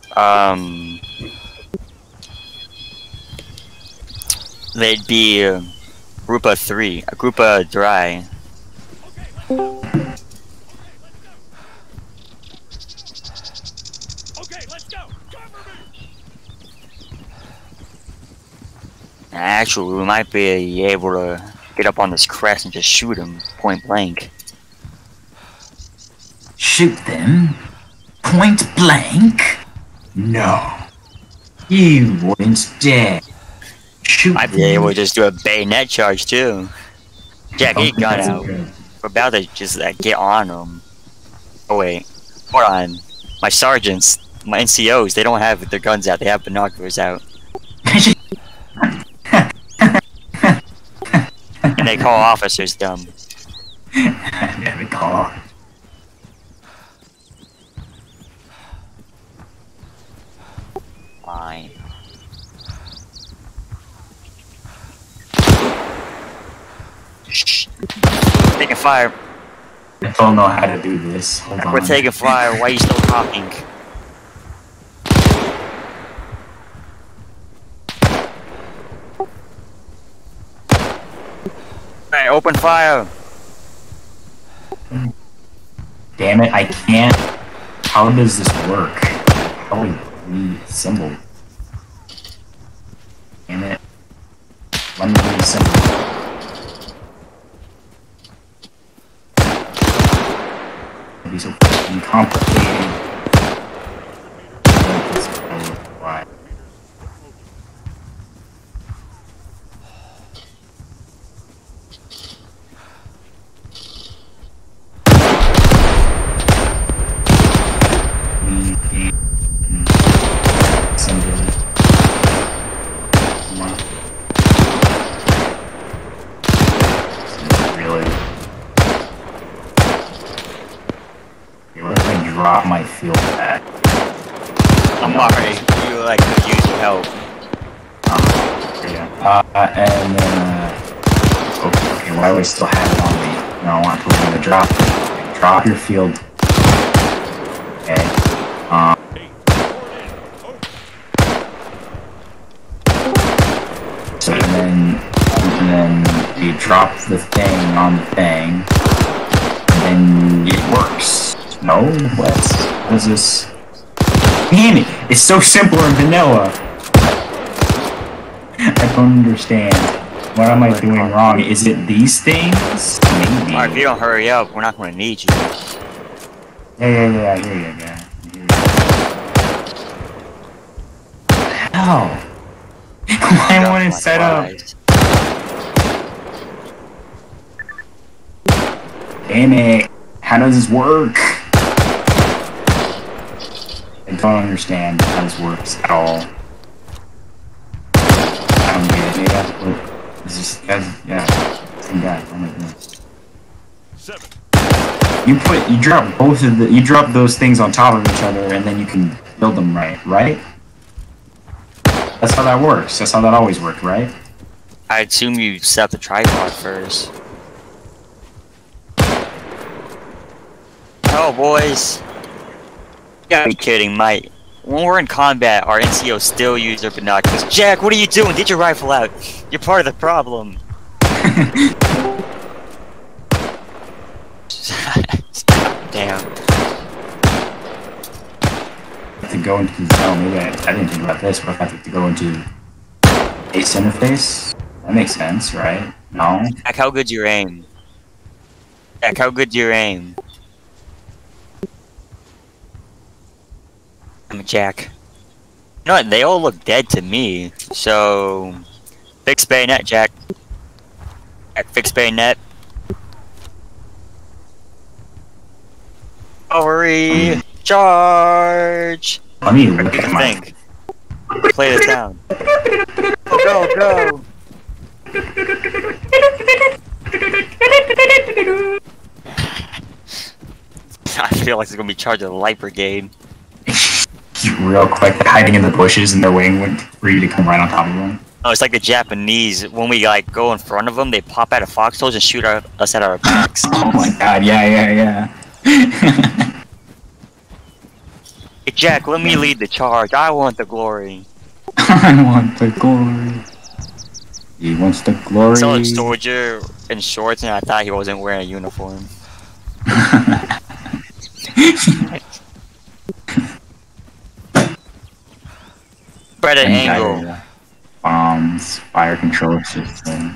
They'd be group of 3, a group of dry. Actually, we might be able to get up on this crest and just shoot them point blank. Shoot them? Point blank? No. You wouldn't dare. Shoot Might be able to just do a bayonet charge too. Jack, get your gun out. We're about to just get on them. Oh wait, hold on. My sergeants, my NCOs, they don't have their guns out. They have binoculars out. And they call officers dumb. Never call. Fine. Shh. Taking fire. I don't know how to do this. Hold on. We're taking fire. Why are you still talking? Alright, open fire. Damn it, I can't. How does this work? How do we assemble? Damn it. When do we assemble? It'd be so fucking complicated. Why? Drop my field back. I'm alright. You like could use your help. Yeah. And then okay, why do I still have it on me? No, I want to drop. Drop your field. Okay. So and then you drop the thing on the thing, and then it works. No, what is this? Damn it! It's so simple and vanilla. I don't understand. What am I doing wrong? Is it these things? Maybe. Alright, if you don't hurry up, we're not going to need you. Yeah. I hear you. How? I want to set up. Damn it! How does this work? I don't understand how this works at all. I don't get it. Maybe I have to put... It's just... Yeah. Same guy. Oh my goodness. You drop both of the... You drop those things on top of each other and then you can build them right? That's how that works. That's how that always worked, right? I assume you set up the tripod first. Oh, boys. You gotta be kidding, mate. When we're in combat, our NCOs still use their binoculars. Jack, what are you doing? Get your rifle out. You're part of the problem. Damn. To go into the zone, maybe I didn't think about this, but if I have to go into ace interface, that makes sense, right? No? Jack, how good's your aim? Jack, how good's your aim? Jack. You know what? They all look dead to me. So, fix bayonet, Jack. Jack, fix bayonet. Hurry! Charge! Let me look at my thing. Play this down. Go! I feel like it's gonna be charged with a light brigade. Real quick, they're hiding in the bushes and they're waiting for you to come right on top of them. Oh, it's like the Japanese. When we like go in front of them, they pop out of foxholes and shoot us at our backs. Oh my god, yeah. Hey, Jack, let me lead the charge. I want the glory. I want the glory. He wants the glory. I saw a soldier in shorts and I thought he wasn't wearing a uniform. Spread an angle. Bombs, fire control system,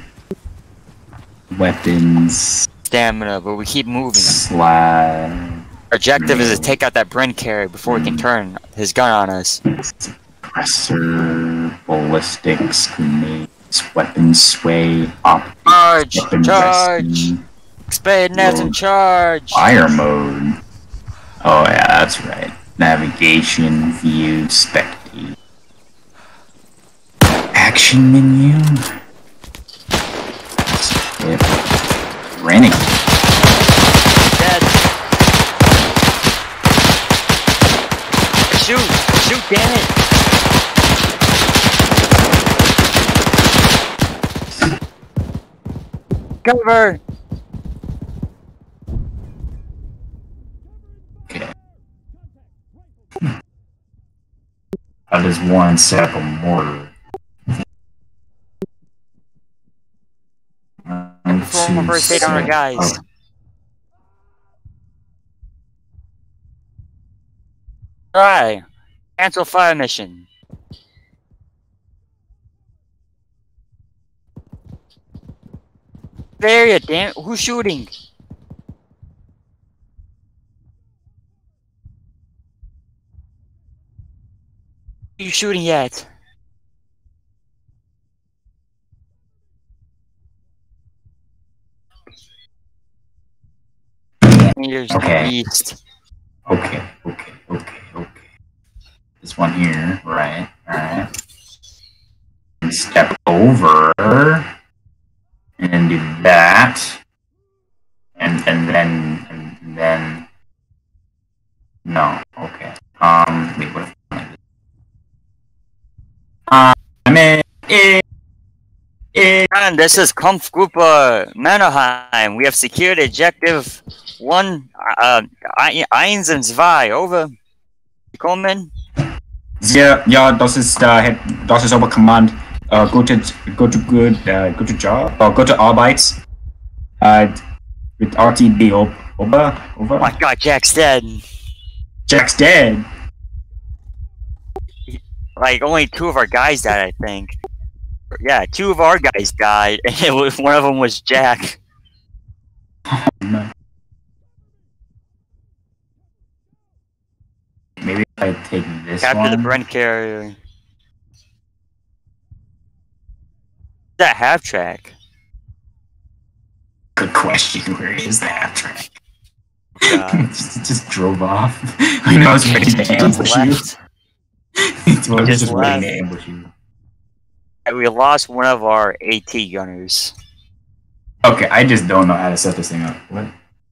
weapons, Stamina, but we keep moving. slide. Our objective is to take out that Bren carrier before he can turn his gun on us. Suppressor, ballistics, grenades, weapons, sway, Charge! weapon Charge! rescue, Spade nets and charge! fire mode. Oh yeah, that's right. Navigation, view, spectate. Action menu. Skip. Renegade. Dead. Shoot! Shoot, damn it! Cover! Okay. How does one set up a mortar? Perform a first aid on our guys. Alright. Cancel fire mission. Area, damn it. Who's shooting? Who are you shooting at? Meters Okay. east. Okay. This one here, right? Alright. Step over and do that. And then no, okay. Wait, what if I'm in And this is Kampfgruppe Mannheim. We have secured objective 1, Eins und Zwei. Over. Kommen. Ja, das ist aber Command. Gute Job. Gute Arbeit. With RTB over. Oh my god, Jack's dead. Jack's dead. Like, only 2 of our guys died, I think. Yeah, 2 of our guys died, and one of them was Jack. Oh, no. Maybe if I take this Capture one. the Bren carrier. That half track. Good question. Where is the half track? just drove off. I know I was ready to ambush you. I was just ready to ambush you. We lost one of our AT gunners. Okay, I just don't know how to set this thing up. What?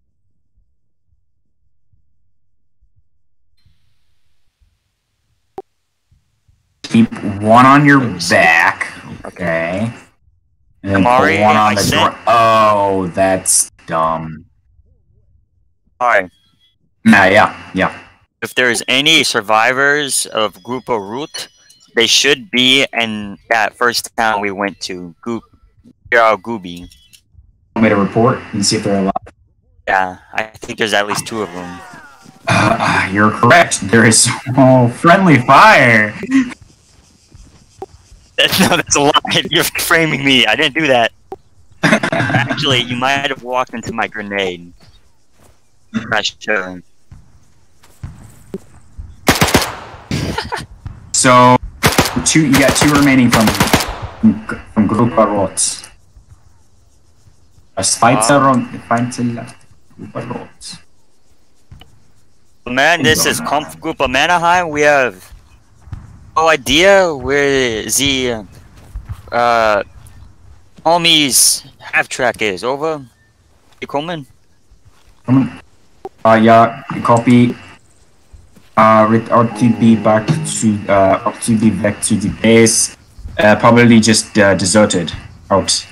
Keep one on your back. Okay. And then put one on the ground. Oh, that's dumb. Alright. Yeah. If there's any survivors of Grupo Root, they should be in that first town we went to, Gooby. Want me to report and see if they're alive? Yeah, I think there's at least 2 of them. You're correct. There is friendly fire. No, that's a lie. You're framing me. I didn't do that. Actually, you might have walked into my grenade. That's true. So, you got 2 remaining from Grupa Rot. A Grupa Rot. Man, this is Kampfgruppe Mannheim. We have no idea where the homies half track is. Over. You coming? Yeah, copy. With RTB back to the base. Probably just deserted out.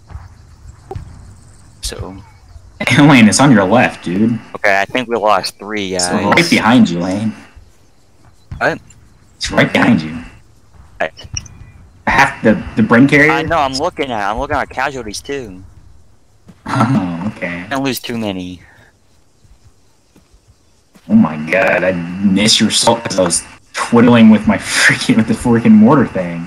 So. Lane, it's on your left, dude. Okay, I think we lost 3 guys. So right behind you, Lane. What? It's right behind you. I- Half the brain carrier? I know, I'm looking at casualties too. Oh, okay. Don't lose too many. Oh my god, I missed your salt because I was twiddling with the freaking mortar thing.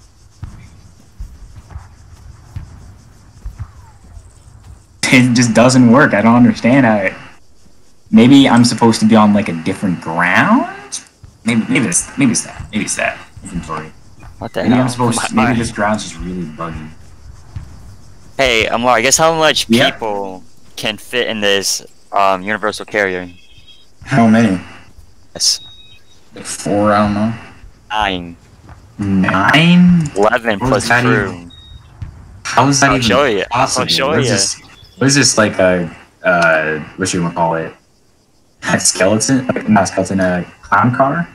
It just doesn't work. I don't understand how it. Maybe I'm supposed to be on like a different ground? Maybe it's that. Inventory. What the Maybe hell? I'm supposed to, maybe this ground's just really buggy. Hey, Amar, guess how much Yeah. people can fit in this universal carrier? How many? Yes. Like 4, I don't know. 9. 9? 11 What plus is that crew. even- How is that I'll even show you. possible? I'll show What is you. this? What is this, like a, what should we call it? A skeleton? Not a skeleton, a clown car?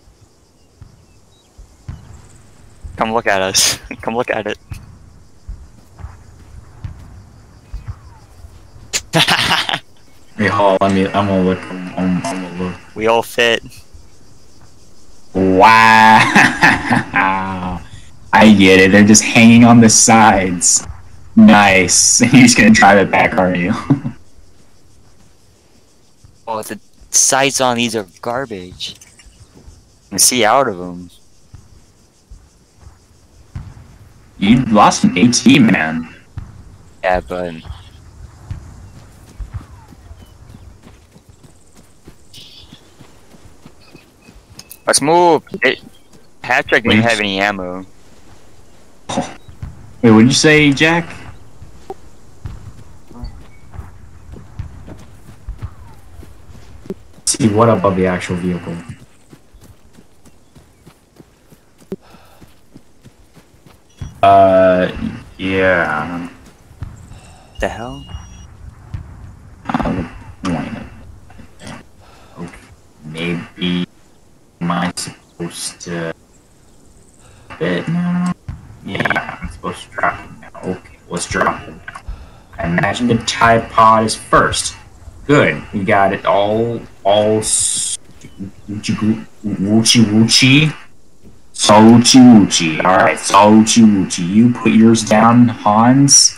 Come look at us. Come look at it. Wait, hold on, I'm gonna look. I'm gonna look. We all fit. Wow! I get it. They're just hanging on the sides. Nice. You're just gonna drive it back, aren't you? Oh, the sights on these are garbage. You can see out of them. You lost an AT, man. Yeah, but let's move. Patrick didn't have any ammo. Wait, what did you say, Jack? See what above the actual vehicle? Yeah. The hell? Okay, maybe am I supposed to fit now? Yeah, I'm supposed to drop it now. Okay, let's drop it now. I imagine the tripod is first. Good, we got it all woochie woochie. Woochie woochie. Alright, woochie woochie. You put yours down, Hans.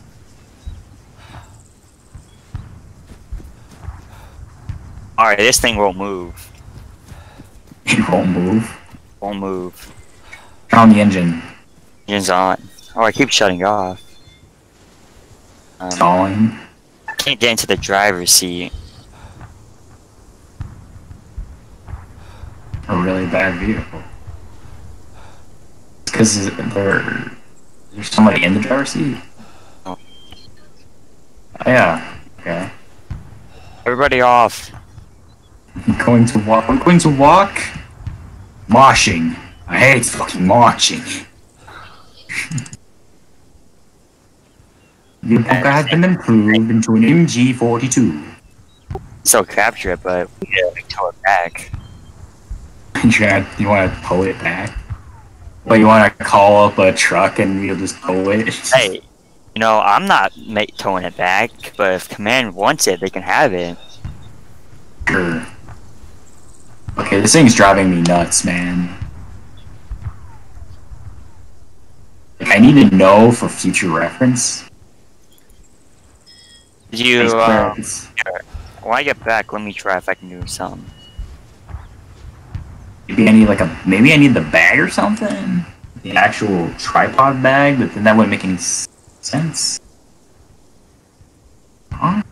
Alright, this thing won't move. It won't move. Won't move. Turn on the engine. Engine's on. Oh, I keep shutting off. Stalling. I can't get into the driver's seat. A really bad vehicle. It's because there's somebody in the driver's seat? Oh. Oh yeah. Okay. Everybody off. I'm going to walk. I'm going to walk. Moshing. I hate fucking marching. Your bunker has been improved into an MG42. Still capture it, but we gotta tow it back. You want to tow it back? But you want to call up a truck and we'll just tow it? Hey, you know, I'm not towing it back, but if Command wants it, they can have it. Sure. Okay, this thing's driving me nuts, man. I need to know for future reference. You, when I get back, let me try if I can do something. Maybe I need maybe I need the bag or something? The actual tripod bag, but then that wouldn't make any sense. Huh?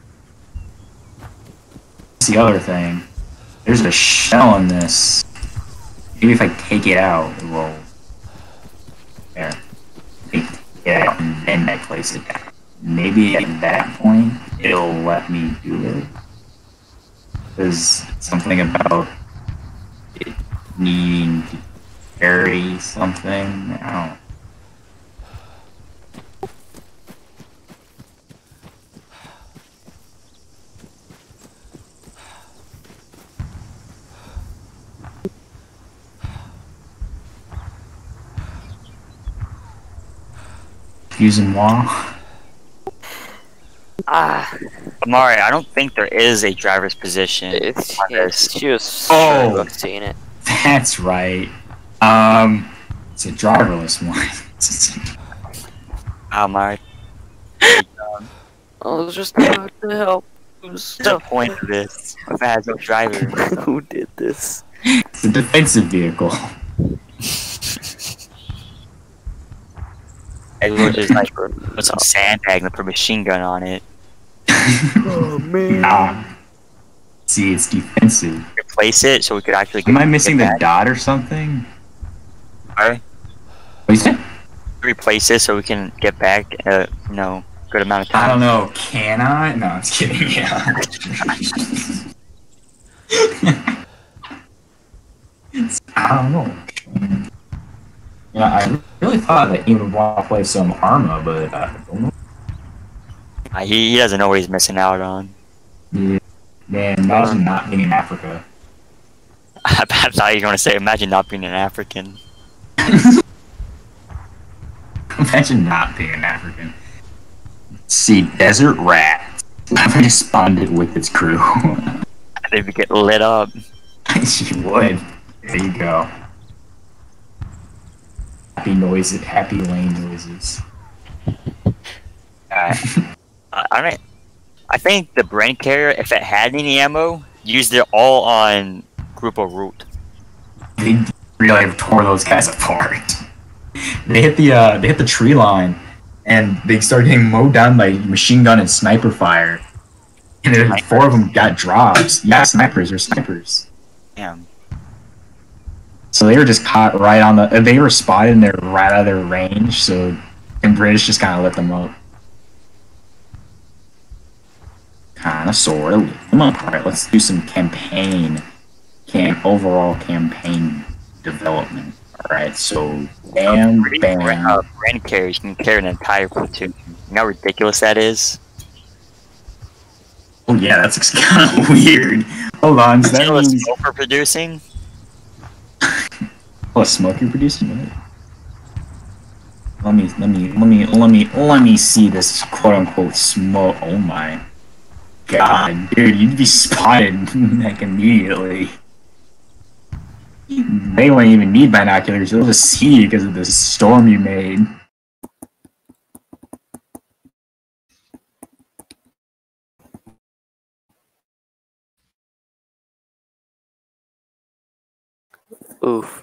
That's the other thing. There's a shell in this. Maybe if I take it out, it will. There. Take it out and then I place it down. Maybe at that point, it'll let me do it. There's something about it needing to carry something. I don't know. Using wall. Amari, I don't think there is a driver's position. She was Oh. sure seeing it. That's right. It's a driverless one. Oh my. I was just about to help. What's the point of this? If it has no driver. Who did this? It's a defensive vehicle. Everyone just like put some sandbag and put a machine gun on it. Oh man. Nah. See, it's defensive. Replace it so we could actually Am I missing the back. dot or something? Alright. What you said? Replace it so we can get back you know, good amount of time. I don't know. Can I? No, I'm just kidding. Yeah. I don't know. Yeah, I really thought that he would want to play some Arma, but I don't know. He doesn't know what he's missing out on. Yeah. Man, imagine not being in Africa. I thought you were going to say, imagine not being an African. Imagine not being an African. See, desert rat. Never responded with its crew. They would get lit up. She would. There you go. Happy noises, happy lane noises. I think the brain carrier, if it had any ammo, used it all on Grupo Root. They really tore those guys apart. They hit the tree line, and they started getting mowed down by machine gun and sniper fire. And then 4 of them got drops. Yeah, snipers. They're snipers. Damn. So they were just caught right on the. They were spotted and they're right out of their range. So, and British just kind of lit them up. Kind of, sort of lit them up. All right, let's do some overall campaign development. All right, so bam. Brain carriers can carry an entire platoon. You know how ridiculous that is? Oh yeah, that's kind of weird. Hold on, so that means smoke producing? what smoke you're producing? Let me see this quote unquote smoke. Oh my god, dude, you'd be spotted like immediately. They wouldn't even need binoculars; they'll just see you because of the storm you made. Oof.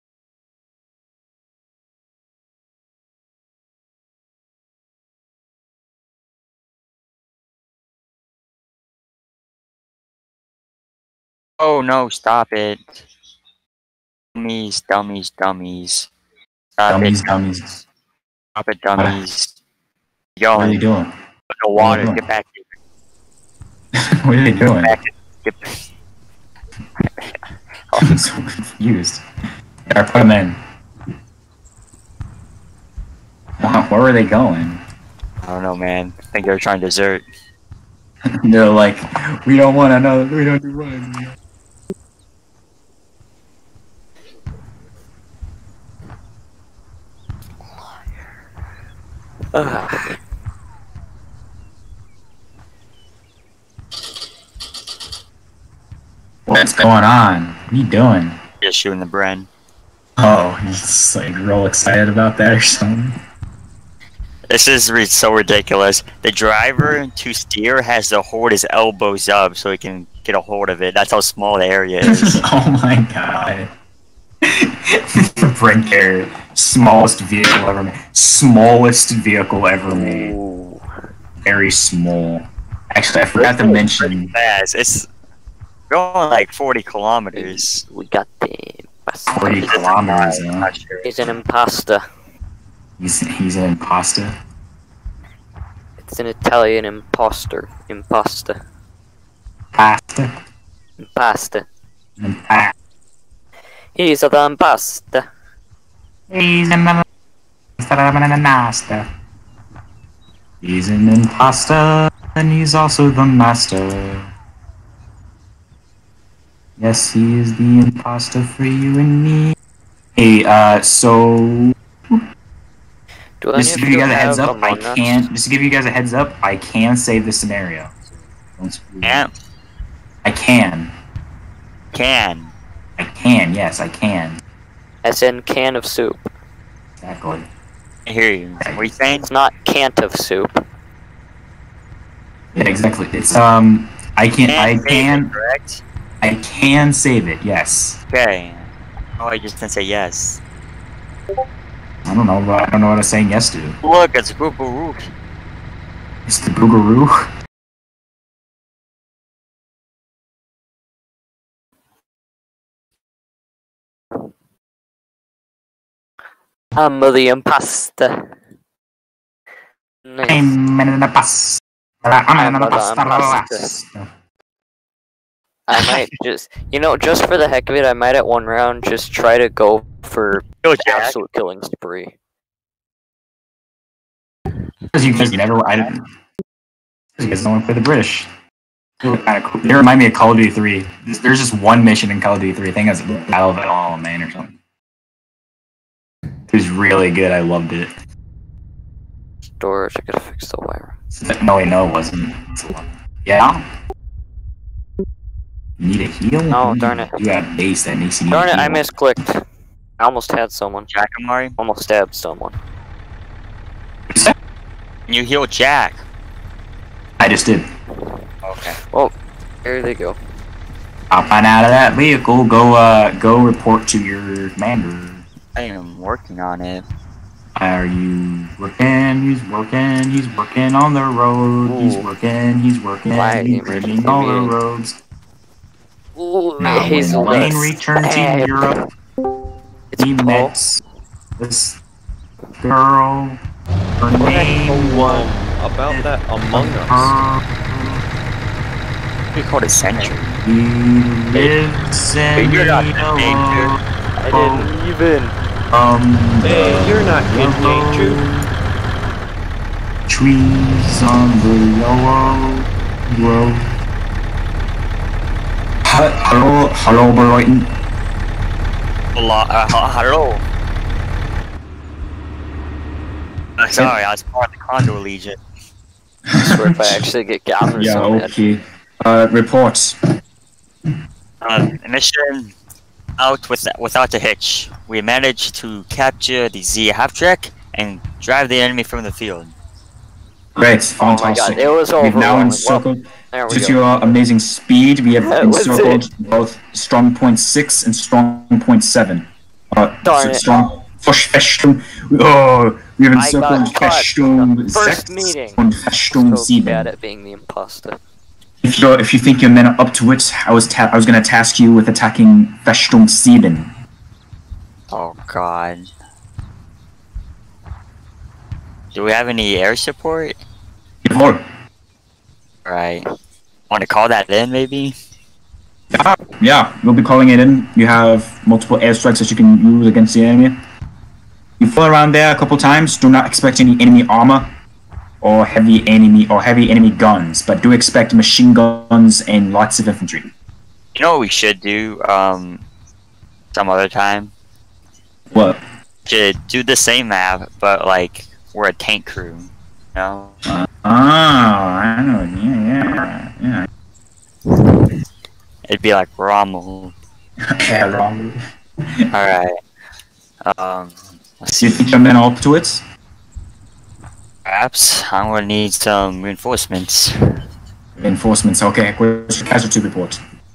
Oh no, stop it. Dummies. Stop Dummies. Stop it, dummies. What are they doing? Look at water, get back here. What are they doing? Get I'm so confused. There, put them in. Wow, where were they going? I don't know, man. I think they were trying to desert. They're like, we don't want to know. We don't do runs. What's going on? What are you doing? Just shooting the Bren. Oh, he's just like real excited about that or something. This is so ridiculous. The driver to steer has to hold his elbows up so he can get a hold of it. That's how small the area is. Oh my god. The Brent Carrier, smallest vehicle ever made. Smallest vehicle ever made. Ooh. Very small. Actually, I forgot to mention. Fast. It's going like 40 kilometers. We got the 40 kilometers, I'm huh? not sure. He's an imposter. He's an imposter. It's an Italian imposter. Imposter. Pasta. Impasta. Impasta. He's the impasta. He's an imposter. He's an imposter, and he's also the master. Yes, he is the imposter for you and me. Hey, so just to give you guys a heads up, Just to give you guys a heads up, I can save this scenario. Yeah. I can. Can. I can. can. Yes, I can. As in can of soup. Exactly. I hear you. What are you saying? It's not cant of soup. Yeah, exactly. It's I can. Correct. I can save it. Yes. Okay. Oh, I just didn't say yes. I don't know. I don't know what I'm saying yes to. Look, it's Tobruk. It's the Boogaroo. The impasta. Nice. I'm in the past. I'm in the past. I might just, just for the heck of it, I might at one round just try to go for Go, Jack. absolute killing spree. Because you guys never. I didn't. Because you guys don't want to play the British. Kind of cool. They remind me of Call of Duty 3. There's just one mission in Call of Duty 3. I think it's Battle of It All, man, or something. It was really good. I loved it. Storage, I gotta fix the wire. No, wait, no, it wasn't. Yeah. You need a heal? Oh, darn it. You got base that makes you need Darn a it, I heal. misclicked. I almost had someone. Jack Amari? Almost stabbed someone. Can you heal Jack? I just did. Okay. Oh, there they go. Hop on out of that vehicle. Go report to your commander. I am working on it. Are you working? He's working. He's working on the road. He's Ooh. working. He's working. Why He's emergency bridging all the meeting? roads. Ooh, Now when hazelnuts. Wayne returned to Europe, It's he Paul. met this girl. Her name was about that Among Us. We called it Century. He lives in You're not the danger. I didn't even. Hey, you're not in danger. Trees on the yellow road. Hello, Brighton. Hello. Sorry, I was part of the Condor Legion. I swear if I actually get gathered Yeah, so bad. okay. Reports. Mission out without a hitch. We managed to capture the Z half-track and drive the enemy from the field. Great, Oh my fantastic. god, it was We've now overwhelming. encircled. There we Due to go. your amazing speed, we have That was encircled both strong point 6 and strong point 7. Darn it. Strong Festung. Oh, we have I got encircled caught Festung in the first 6 meeting. and Festung So 7. bad at being the imposter. If you think your men are up to it, I was going to task you with attacking Festung 7. Oh god. Do we have any air support? Jawohl. Right. Want to call that in, maybe? Yeah, we'll be calling it in. You have multiple airstrikes that you can use against the enemy. You fly around there a couple times. Do not expect any enemy armor or heavy enemy guns, but do expect machine guns and lots of infantry. You know what we should do? Some other time. What? Should do the same map, but like we're a tank crew. You know? I know. Yeah. It'd be like Rommel. Yeah, wrong. Alright. Let's Do you see. think your men are up to it? Perhaps I'm gonna need some reinforcements. Reinforcements. Okay, where's your casualty report?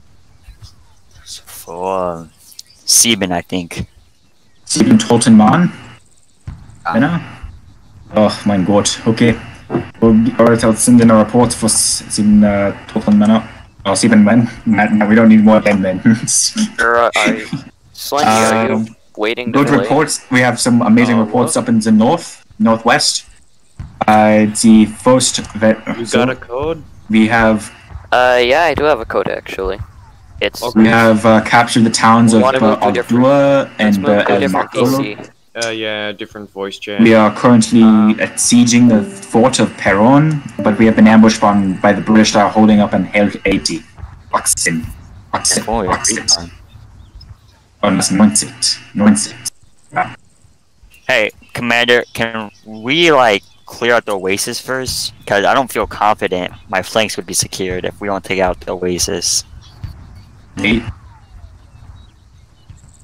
For Sieben, I think. 7 toten Mann? Männer? Oh mein Gott, okay. Alright, I'll send in a report for 7 toten Männer. Oh, 7 men. No, we don't need more than men. Slinky, are you waiting to Good play? reports. We have some amazing reports what? up in the northwest. The first You got a code? we have Yeah, I do have a code actually. It's Okay. we have captured the towns of Wanna move to a different- Aldua let's and move to a El different Macolo. PC. Yeah, different voice chat. We are currently sieging the fort of Peron, but we have been ambushed by the British that are holding up an L80. Oxen. Oh, yeah. On this 90. Hey, Commander, can we like clear out the Oasis first? Because I don't feel confident my flanks would be secured if we don't take out the Oasis. Hey.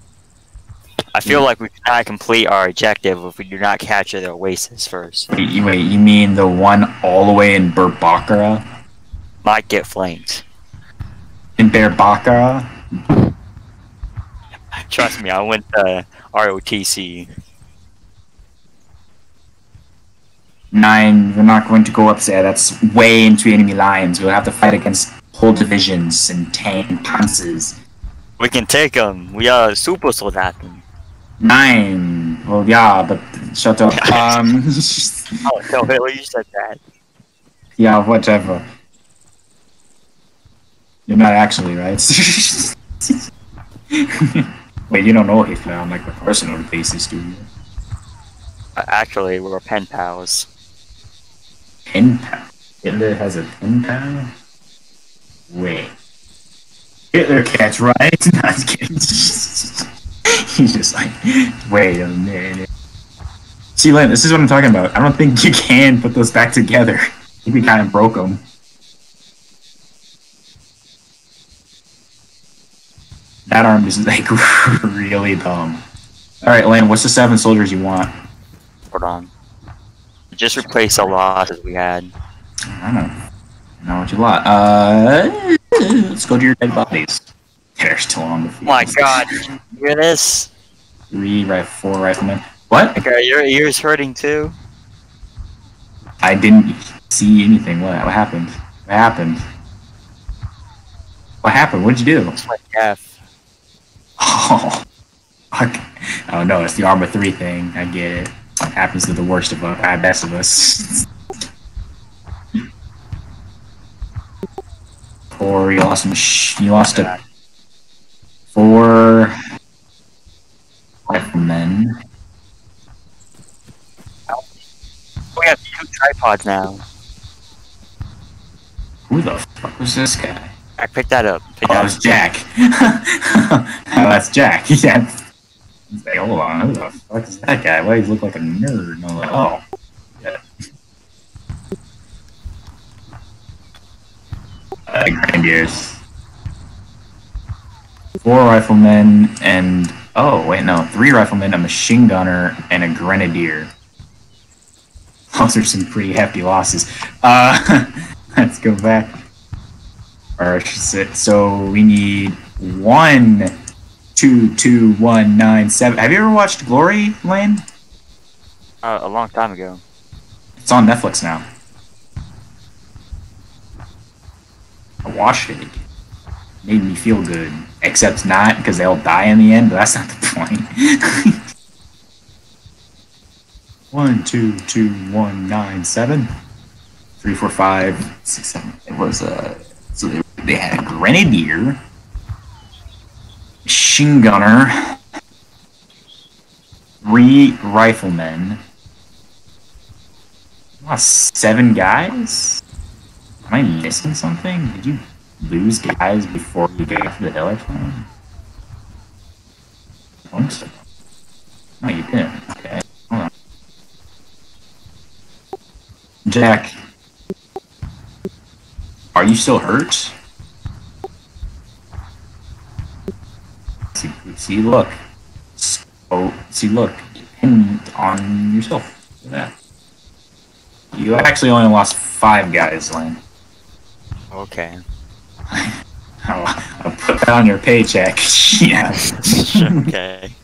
I feel like we cannot complete our objective if we do not capture the oasis first. Wait, you mean the one all the way in Berbakara? Might get flanked. In Berbakara? Trust me, I went to ROTC. 9, we're not going to go up there. That's way into enemy lines. We'll have to fight against whole divisions and panzers. We can take them. We are super soldaten. 9. Well, yeah, but shut up. Oh no, Hitler, you said that. Yeah, whatever. You're not actually, right? Wait, you don't know Hitler on like the personal basis, do you? Actually, we're pen pals. Pen pal? Hitler has a pen pal? Wait. Hitler cat's right? Not kidding. He's just like, wait a minute. See, Len, this is what I'm talking about. I don't think you can put those back together. I think we kind of broke them. That arm is like really dumb. Alright, Len, what's the 7 soldiers you want? Hold on. Just replace the losses we had. I don't know what you want. Let's go to your dead bodies. They're still on the field. Oh my god, you hear this? 4 riflemen. What? Okay, your ear's hurting too. I didn't see anything. What happened? What happened? What happened? What'd you do? It's my F. Oh, fuck. Oh no, it's the Arma 3 thing. I get it. It happens to the worst of us, best of us. Or you lost you lost a 4 riflemen. We have 2 tripods now. Who the fuck was this guy? I picked that up. Oh, that was Jack. Oh, that's Jack. Yeah. Like, hold on, who the fuck is that guy? Why does he look like a nerd? And I'm like, oh. Yeah. Grenadiers. 4 riflemen and... Oh, wait, no. 3 riflemen, a machine gunner, and a grenadier. Those are some pretty hefty losses. Let's go back. Alright, so we need 1, 2, 2, 1, 9, 7. Have you ever watched Glory, Lane? A long time ago. It's on Netflix now. I watched it. It made me feel good. Except not, because they'll die in the end, but that's not the point. 1, 2, 2, 1, 9, 7. 3, 4, 5, 6, 7. It was so they had a grenadier, machine gunner, 3 riflemen. Lost 7 guys? Am I missing something? Did you lose guys before you got to the hill or something? I think so. No, you didn't. Okay, hold on. Jack, are you still hurt? See, look. Oh, see, look. Depend on yourself. Look at that. You actually only lost 5 guys, Lane. Okay. I'll put that on your paycheck. Yeah. Okay.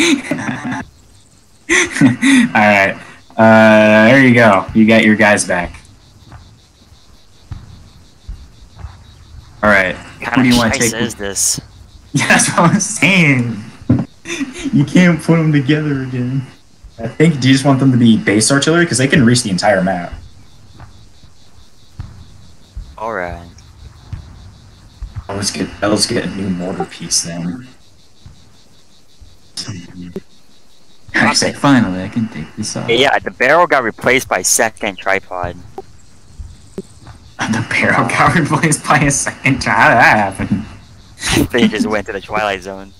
Alright. There you go. You got your guys back. Alright. Who do you want to take? Is this? Yeah, that's what I'm saying. You can't put them together again. I think, do you just want them to be base artillery? Because they can reach the entire map. Alright. Let's get a new mortar piece then. I said, finally, I can take this off. Yeah, the barrel got replaced by 2nd tripod. The barrel got replaced by a 2nd. How did that happen? They just went to the Twilight Zone.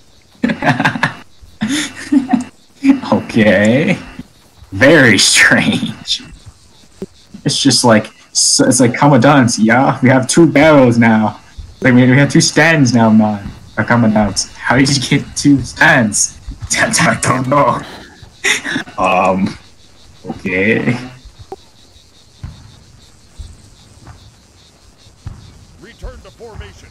Okay. Very strange. It's just like, it's like commandants, yeah? We have 2 barrels now. Like, we have 2 stands now, man. Our commandants. How did you get 2 stands? I don't know. Okay. Return to formation.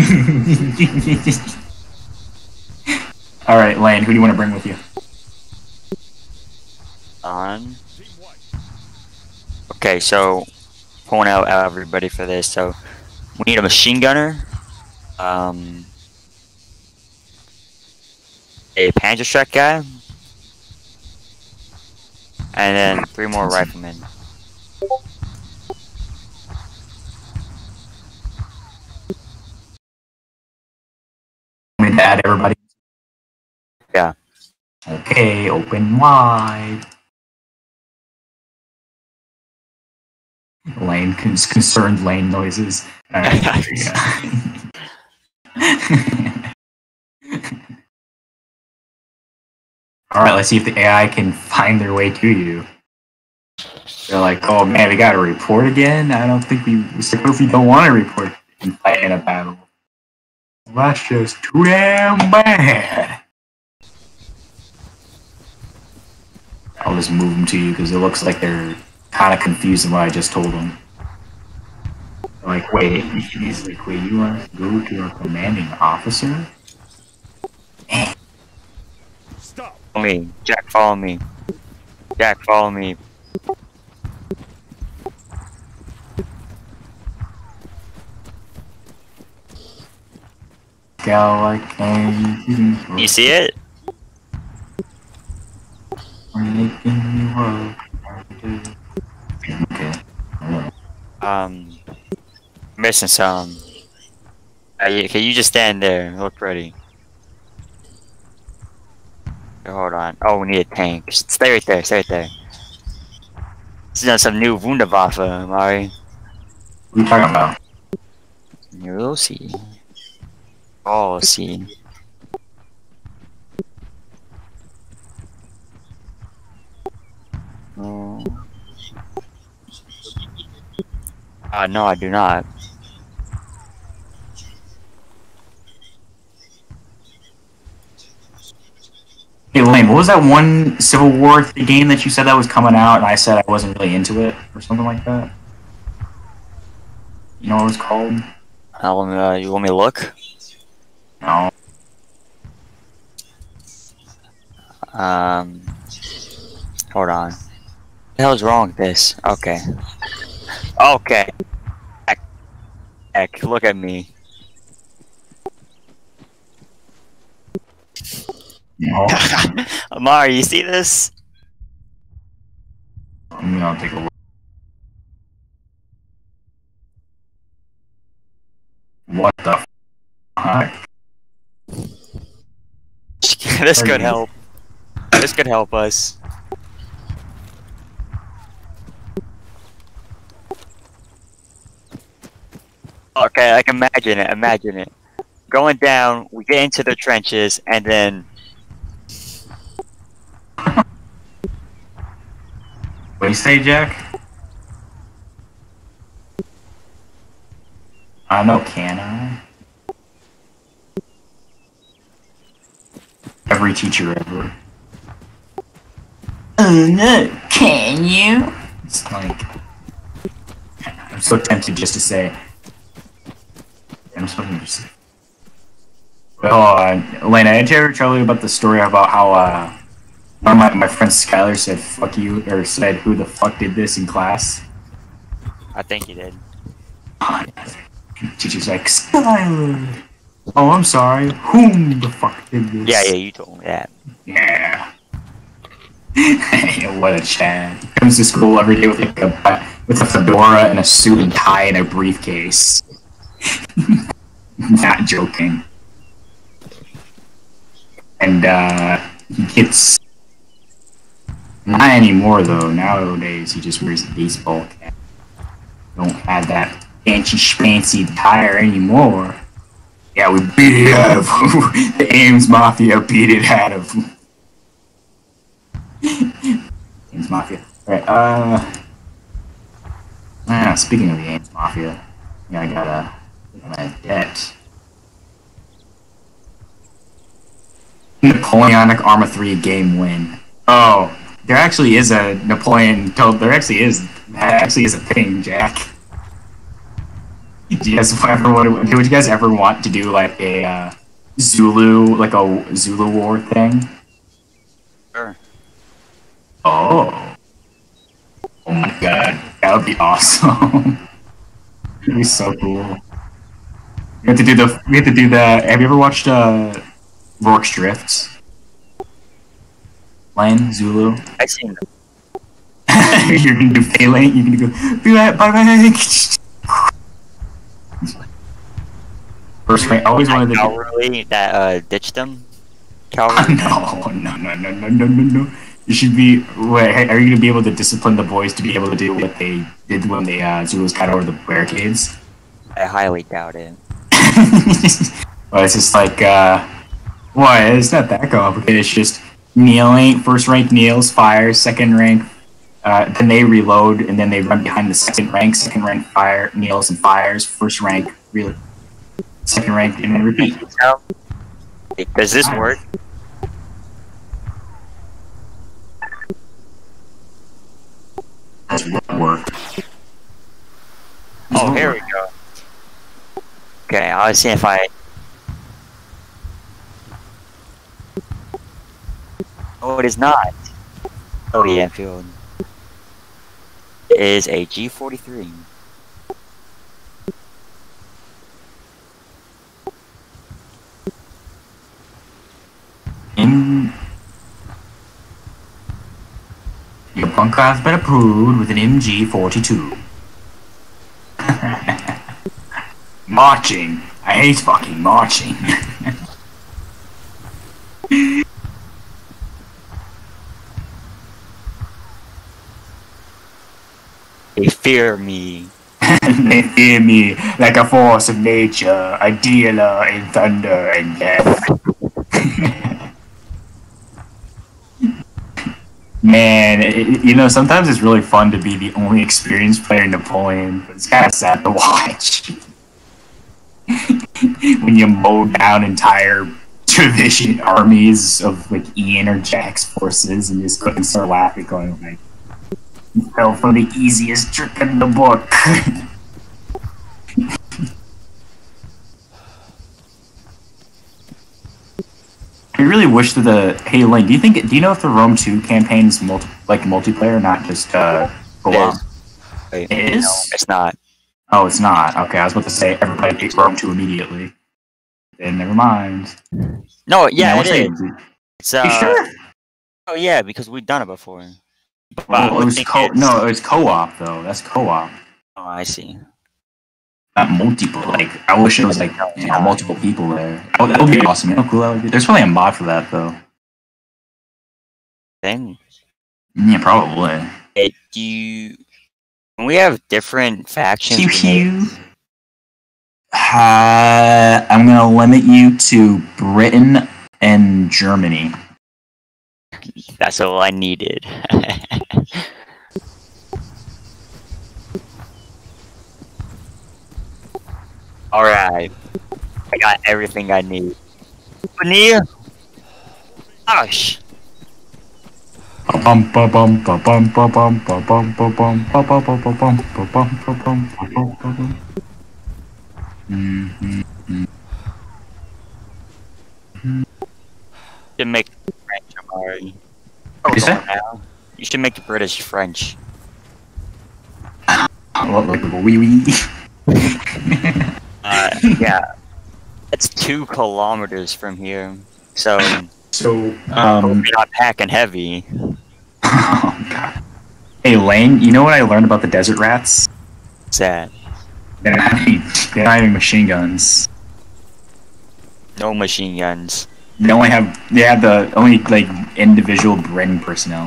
Alright, Lane, who do you want to bring with you? On. Team white. Okay, so pulling out everybody for this. So we need a machine gunner, a Panzer Strike guy, and then 3 more riflemen. Want me to add everybody? Yeah. Okay, open wide. Lane, concerned lane noises. Alright, Alright, let's see if the AI can find their way to you. They're like, oh man, we gotta report again? I don't think we suppose we don't want to report and fight in a battle. Well, that's just too damn bad. I'll just move them to you because it looks like they're kind of confused in what I just told them. They're like, wait, he's like, wait, you want to go to our commanding officer? Stop. Follow me, Jack. Follow me. Jack, follow me. You see it? Okay. Missing some. Okay, you just stand there. Look ready. Okay, hold on. Oh, we need a tank. Stay right there. Stay right there. This is some new Wunderwaffe, Mari. What are you talking about? You'll see. Oh, see. Oh. No, I do not. Hey Lane, what was that one Civil War game that you said that was coming out and I said I wasn't really into it or something like that? You know what it was called? You want me to look? No. Hold on. What the hell's wrong with this? Okay. Okay. Heck, look at me. No. Amari, you see this? I'll take a look. What the fuck? This could help. This could help us. Okay, like imagine it, imagine it. Going down, we get into the trenches, and then... What do you say, Jack? I know, can I? Every teacher ever. Oh no, can you? It's like... I'm so tempted just to say... I'm so interested. Oh, Elena, did you ever tell you about the story about how, one of my friend Skylar said, fuck you, or said, who the fuck did this in class? I think you did. Teacher's like, Skylar! Oh, I'm sorry, whom the fuck did this? Yeah, you told me that. Yeah. What a Chad. Comes to school every day with with a fedora and a suit and tie and a briefcase. Not joking. And he gets not anymore though. Nowadays he just wears a baseball cap. Don't have that fancy attire anymore. Yeah, we beat it out of the Ames Mafia beat it out of Ames Mafia. Alright, speaking of the Ames Mafia, yeah, I got a debt. Napoleonic Arma 3 game win. Oh, there actually is a Napoleon. There actually is. That actually is a thing, Jack. Do you guys ever want to do like a Zulu war thing? Sure. Oh. Oh my god, that would be awesome. It'd be so cool. We have to do the. Have you ever watched Rourke's Drift? Lane Zulu. I seen them. You're gonna do Phalanx. You're gonna go. Do that. Bye bye. First rank. I always wanted to. Cavalry that ditched them. Cavalry. No. You should be. Wait, are you gonna be able to discipline the boys to be able to do what they did when they Zulus got over the barricades? I highly doubt it. Well, it's just like what? It's not that complicated. It's just kneeling. First rank kneels, fires. Second rank, then they reload, and then they run behind the second rank. Second rank fire kneels and fires. First rank reload. Second rank, and then repeat. Does this work? Does what work? Oh, here we go. Okay, I'll see if I. Oh, it is not. Oh, yeah, Enfield. It is a G43. Your punk has been approved with an MG42. Marching. I hate fucking marching. They fear me. They fear me like a force of nature, a dealer in thunder and death. Man, you know, sometimes it's really fun to be the only experienced player in Napoleon, but it's kind of sad to watch. When you mow down entire division armies of like Ian or Jack's forces and just go and start laughing, going like, "You fell for the easiest trick in the book." I really wish that hey Link, do you know if the Rome 2 campaign is multiplayer, not just co-op? Wait, It is? No, it's not. Oh, it's not. Okay, I was about to say everybody takes Rome 2 immediately. Then never mind. No, yeah, Man, it is. It's You sure? Oh yeah, because we've done it before. But Well, it was think it it's- was co-op though. That's co-op, Oh, I see. not multiple. Like I wish it was like multiple people there. That would be awesome. You know, how cool that would be. There's probably a mod for that though. Then Yeah, probably. do you? When we have different factions. Pew we make- pew. I'm gonna limit you to Britain and Germany. That's all I needed. Alright. I got everything I need. Vanilla? Gosh. You should make the French, Amari. What is that? Now. You should make the British French. What, like a wee wee? Yeah. It's 2 kilometers from here. So, So, hope you're not packing heavy. oh god. Hey Lane, you know what I learned about the desert rats? What's that? They're not having machine guns. No machine guns. They have the only like individual Bren personnel.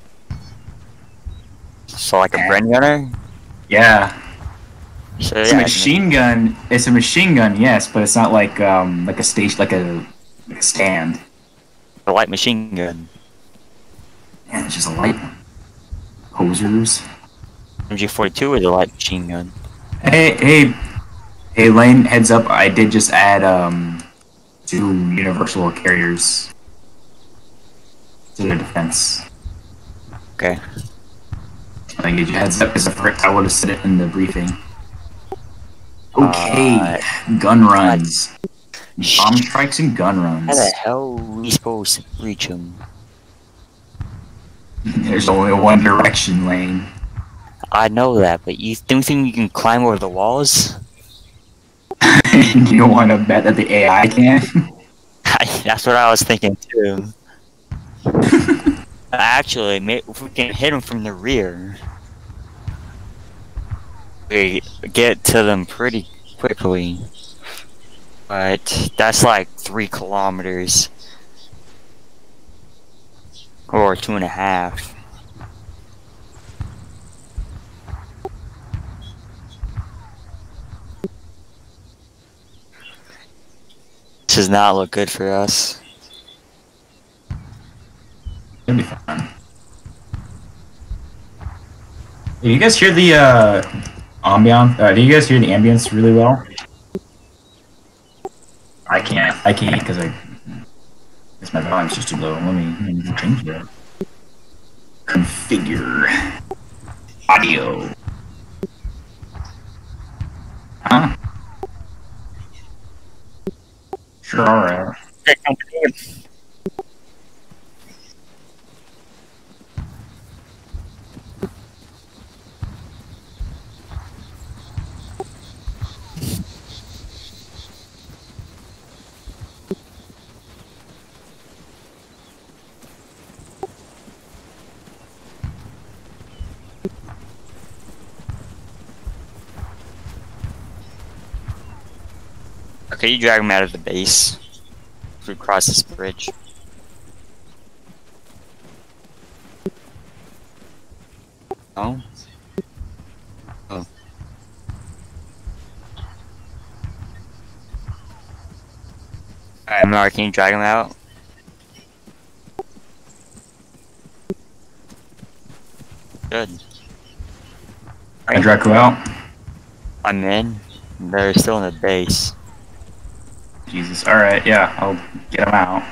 So like a Bren gunner? Yeah. So, It's a machine gun. It's a machine gun, yes, but it's not like a station, like a stand. A light machine gun. Yeah, it's just a light one. Hosers. MG42 is a light machine gun. Hey, Lane. Heads up! I did just add 2 universal carriers. to their defense. Okay. I get you heads up because I would have said it in the briefing. Okay, gun runs. Bomb strikes and gun runs. How the hell are we supposed to reach him? There's only one direction lane. I know that, but you don't think you can climb over the walls? You don't want to bet that the AI can? That's what I was thinking too. Actually, if we can hit them from the rear, we get to them pretty quickly. But that's like 3 kilometers. Or 2.5. This does not look good for us. It'll be fun. Do you guys hear the ambiance? Do you guys hear the ambience really well? I can't because my volume's just too low. Let me change that. Configure audio. Huh? Sure, alright. Okay, you drag him out of the base. If we cross this bridge. Oh? Oh. Alright, Mark, can you drag him out? Good. I drag you out. I'm in. They're still in the base. Jesus. Alright, yeah, I'll get them out.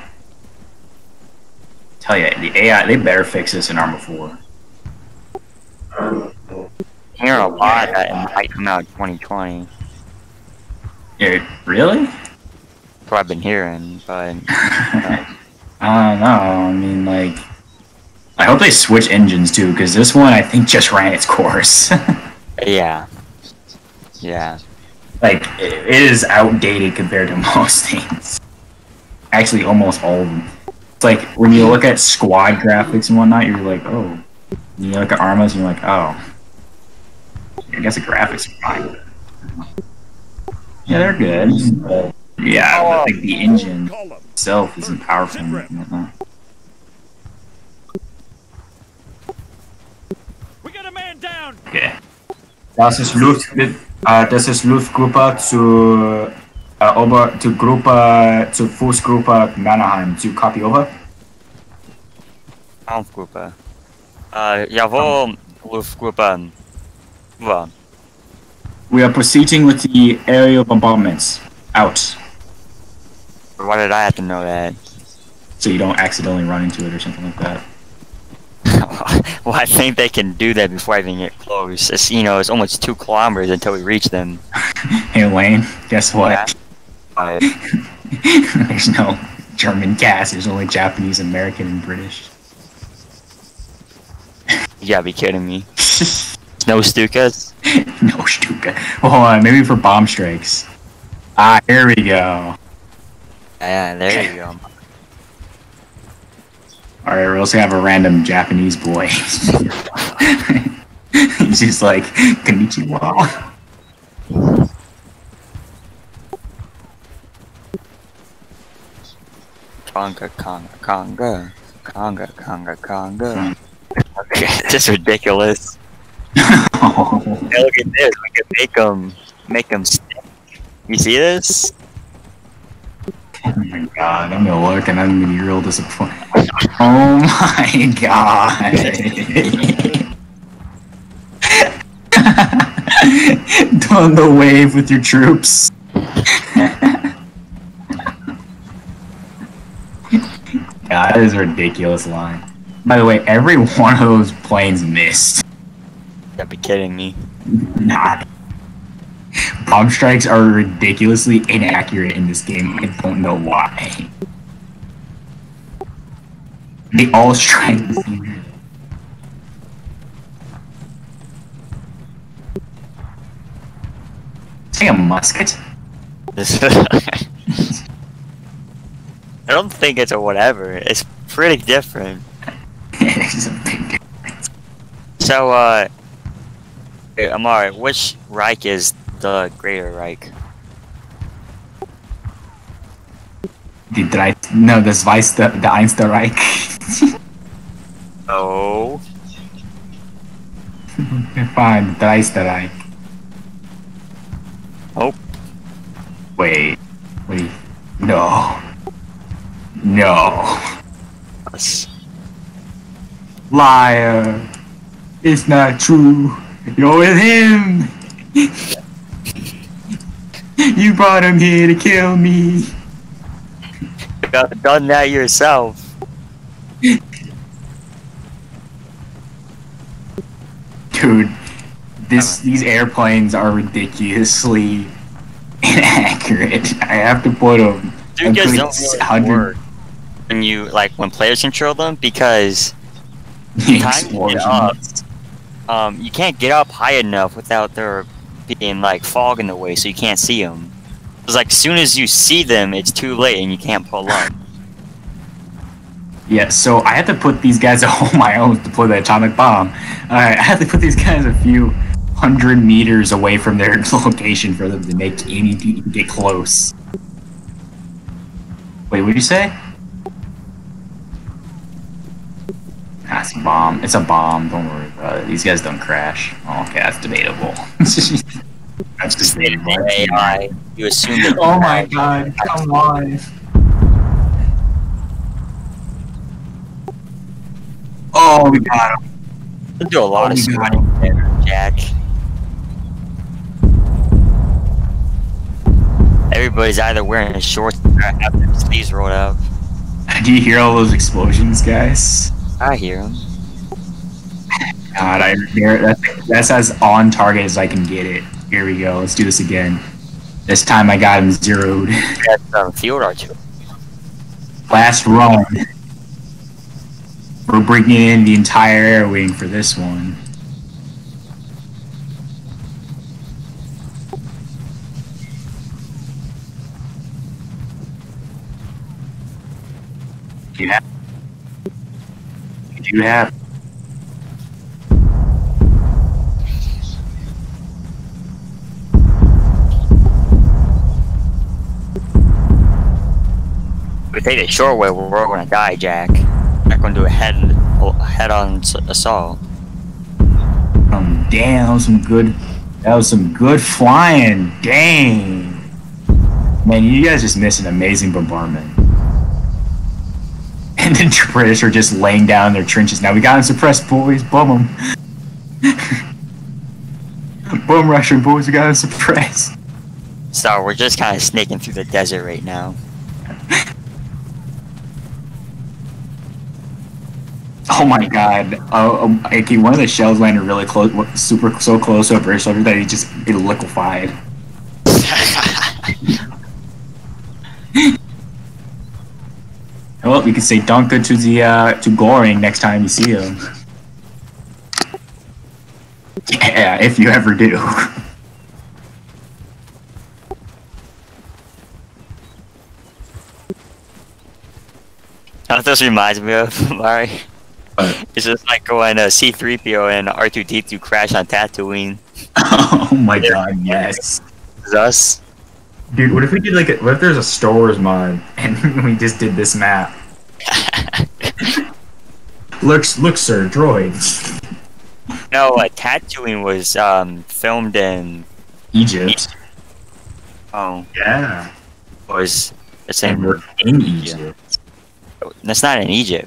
Tell ya, the AI, they better fix this in Arma 4. I'm hearing a lot that it might come out in 2020. Yeah, really? That's what I've been hearing, but... I don't know, I mean, like... I hope they switch engines too, because this one, I think, just ran its course. yeah. Yeah. Like, it is outdated compared to most things. Actually, almost all of them. It's like, when you look at squad graphics and whatnot, you're like, oh. You look at Armas and you're like, oh. I guess the graphics are fine. Yeah, they're good. But yeah, but like, the engine itself isn't powerful and whatnot. We got a man down. Okay. Das ist Luftgruppe zur Fußgruppe Mannheim. To copy over? Kampfgruppe. Jawohl, Luftgruppe. Well, We are proceeding with the aerial bombardments. Out. why did I have to know that? So you don't accidentally run into it or something like that. Well, I think they can do that before I even get close. It's, you know, it's almost 2 kilometers until we reach them. Hey Wayne, guess what? Yeah. There's no German cast, there's only Japanese, American, and British. You gotta be kidding me. No Stukas? No Stuka. Hold on, maybe for bomb strikes. Ah, here we go. Yeah, there you go. Alright, we're also gonna have a random Japanese boy. He's just like, konnichiwa. Conga, conga, conga. Conga, conga, conga. Okay, this is ridiculous. Hey, look at this. We can make them stick. You see this? Oh my god, I'm gonna look and I'm gonna be real disappointed. Oh my god. Doing the wave with your troops. God, That is a ridiculous line. By the way, every one of those planes missed. You gotta be kidding me. Nah. Bomb strikes are ridiculously inaccurate in this game. I don't know why. They all strike the same. Say a musket? I don't think it's a whatever. It's pretty different. It's a big difference. So, Amari, which Reich is the greater Reich? No, das Weiss, the Einster Reich. Oh. Fine, the Einster Reich. Oh. Wait. No. No. Yes. Liar. It's not true. You're with him. You brought him here to kill me. You could have done that yourself. Dude, these airplanes are ridiculously inaccurate. I have to put them. Dude, guys don't really work when you when players control them because time to get up, you can't get up high enough without there being fog in the way, so you can't see them. It's as soon as you see them, it's too late and you can't pull up. Yeah, so I had to put these guys on my own to deploy the atomic bomb. I had to put these guys a few 100 meters away from their location for them to make any get close. Wait, what did you say? That's a bomb. It's a bomb. Don't worry about it. These guys don't crash. Oh, okay, that's debatable. That's just debatable. AI. You assume that. Oh my god! Come on. Oh, we got him. You do a lot of we got squatting there, Jack. Everybody's either wearing shorts or have their sleeves rolled up. Do you hear all those explosions, guys? I hear them. God, I hear it. That's as on target as I can get it. Here we go. Let's do this again. This time I got him zeroed. That's field archery. Last run. We're bringing in the entire air wing for this one. You have. If we take the short way, we're gonna die, Jack. We're not gonna do a head-on assault. Damn, that was some good flying. Dang. Man, you guys just missed an amazing bombardment. And the British are just laying down in their trenches. Now we got them suppressed, boys. Bum them. Bum rushing, boys. We got them suppressed. So we're just kind of snaking through the desert right now. Oh my god. Okay, one of the shells landed really close, so close to a British soldier that it liquefied. Well, you can say Donka to Goring next time you see him. Yeah, if you ever do. What this reminds me of, Mari? It's just like when C-3PO and R2-D2 crash on Tatooine. Oh my god, yes. It's us. Dude, what if we did what if there's a Star Wars mod and we just did this map? Look, sir, droid. No, Tatooine was filmed in Egypt. Oh, Yeah. was the same. And we're in Egypt. That's not in Egypt.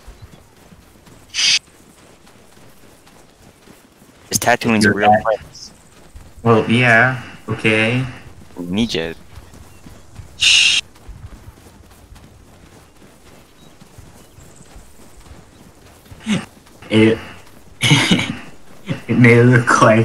It's Tatooine's a real place. Well, yeah. Okay. In Egypt. Shh. it it may look like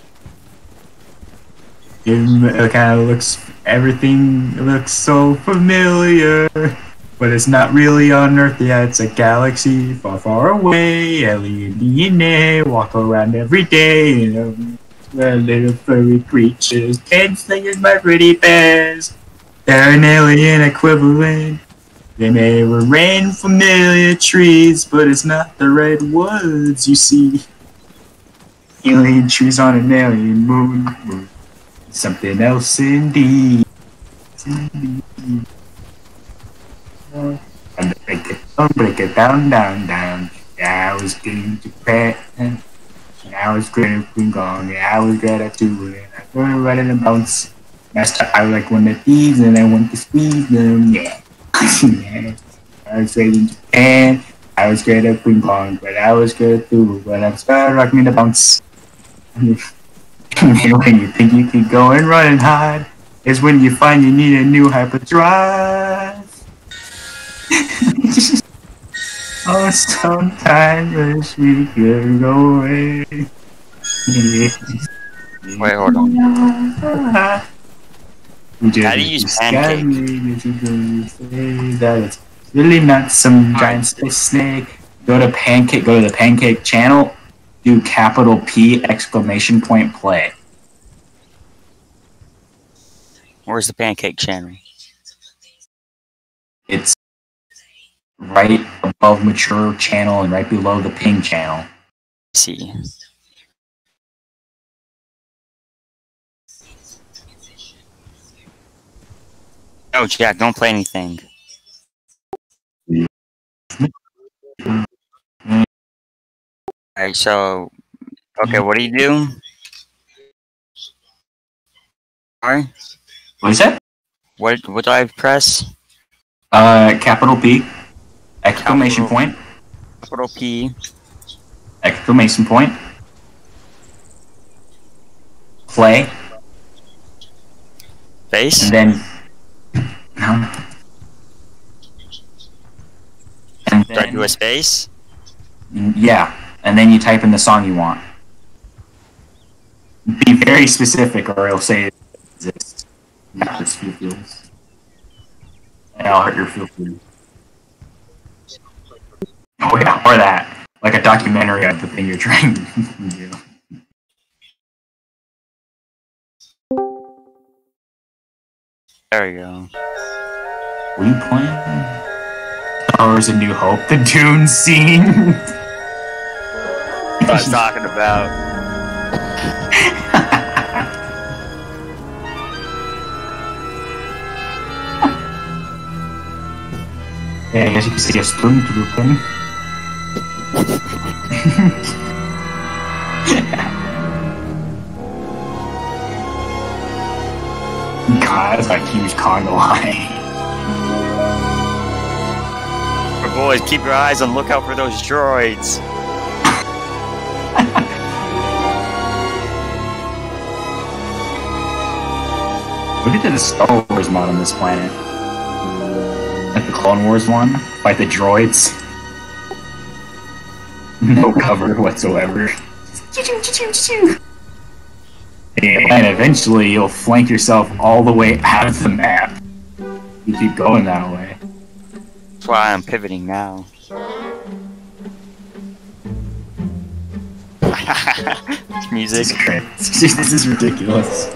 it kind of looks, everything looks so familiar, but it's not really on Earth yet. It's a galaxy far, far away. Alien DNA walk around every day, you know, where little furry creatures can sing as my pretty bears. They're an alien equivalent. They may rain familiar trees, but it's not the redwoods you see. Alien trees on an alien moon. Something else indeed. And break it down. Yeah, I was going to Japan. Yeah, I was great at King Kong. Yeah, I was great at two. I was running and bounce. I like one of these, and I want to squeeze them. Yeah. Yeah. I was great in Japan. I was great at ping pong, but I was good at two. But I'm still rocking the bounce. When you think you can go and run and hide, is when you find you need a new hyperdrive. Oh, sometimes I wish we could go away. Wait, hold on. How do you use pancake? That it's really not some giant space snake. Go to the pancake channel, do capital P exclamation point play. Where's the pancake channel? It's right above mature channel and right below the ping channel. Let's see. Oh, Jack, don't play anything. Alright, so... Okay, what do you do? Alright. What is that? What do I press? Capital P. Exclamation point. Capital P. Exclamation point. Play. Face? And then... No. And Do I do a space? Yeah. And then you type in the song you want. Be very specific or it'll say it exists. Not just feels. And I'll hurt your feel. Oh yeah, or that. Like a documentary of the thing you're trying to do. There we go. What are you playing? Stars A New Hope, the Dune scene. What I was talking about. Yeah, I guess you can see a stormtrooper. God, that's like a huge conga line. But boys, keep your eyes on lookout for those droids. Look at the Star Wars mod on this planet. Like the Clone Wars one. Fight the droids. No cover whatsoever. And eventually you'll flank yourself all the way out of the map. You keep going that way. That's why I'm pivoting now. Music. This is ridiculous.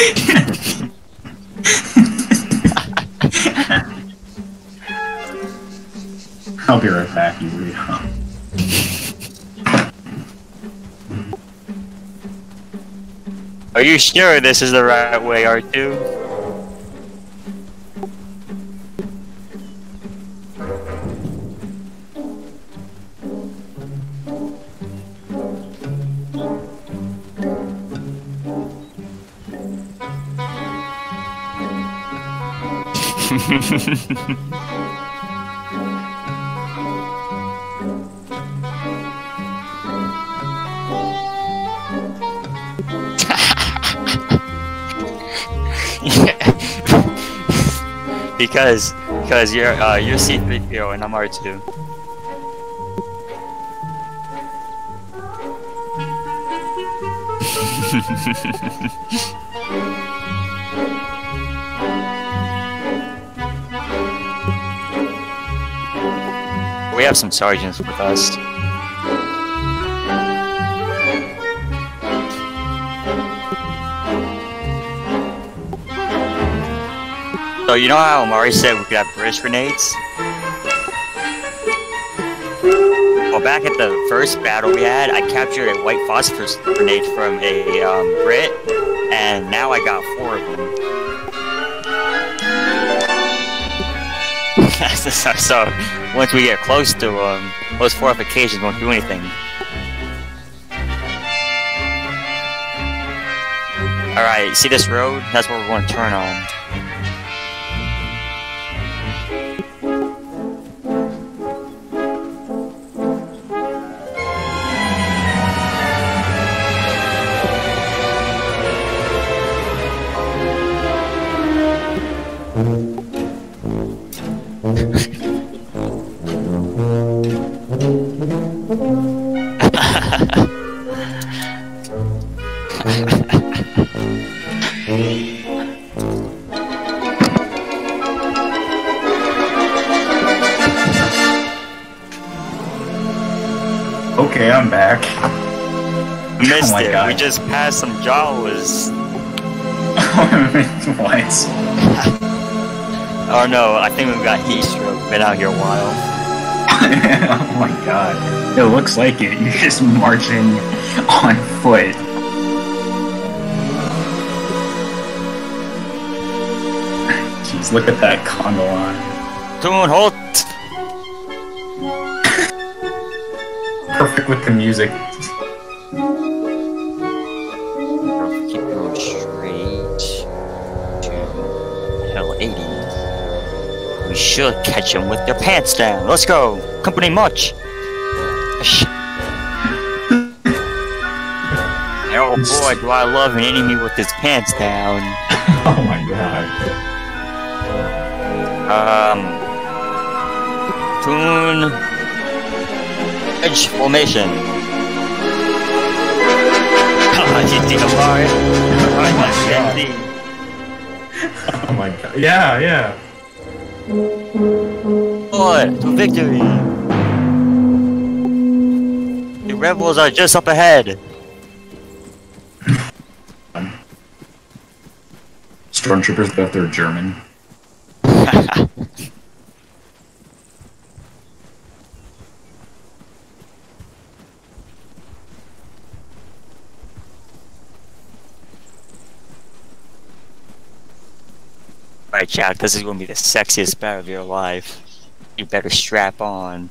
I'll be right back, you weirdo. Are you sure this is the right way, R2? because you're C3PO and I'm R2. We have some sergeants with us. So you know how Mari said we could have British grenades? Well, back at the first battle we had, I captured a white phosphorus grenade from a Brit, and now I got 4 of them. So once we get close to those fortifications won't do anything. Alright, see this road? That's what we're going to turn on. Okay, I'm back. Missed Oh my it. God. We just passed some Jawas. What? Oh no, I think we've got heat stroke. Been out here a while. Oh my god. It looks like it. You're just marching on foot. Jeez, look at that Congo line. Tune, hold. Perfect with the music. Keep going straight to Hill 80. We should catch them with their pants down. Let's go. Company march. Oh boy, do I love an enemy with his pants down. Oh my god. Tune. Edge formation. Oh my god. Yeah, yeah. Boy, to victory. The rebels are just up ahead. Stormtroopers bet they're German. Alright, chat, this is gonna be the sexiest battle of your life. You better strap on.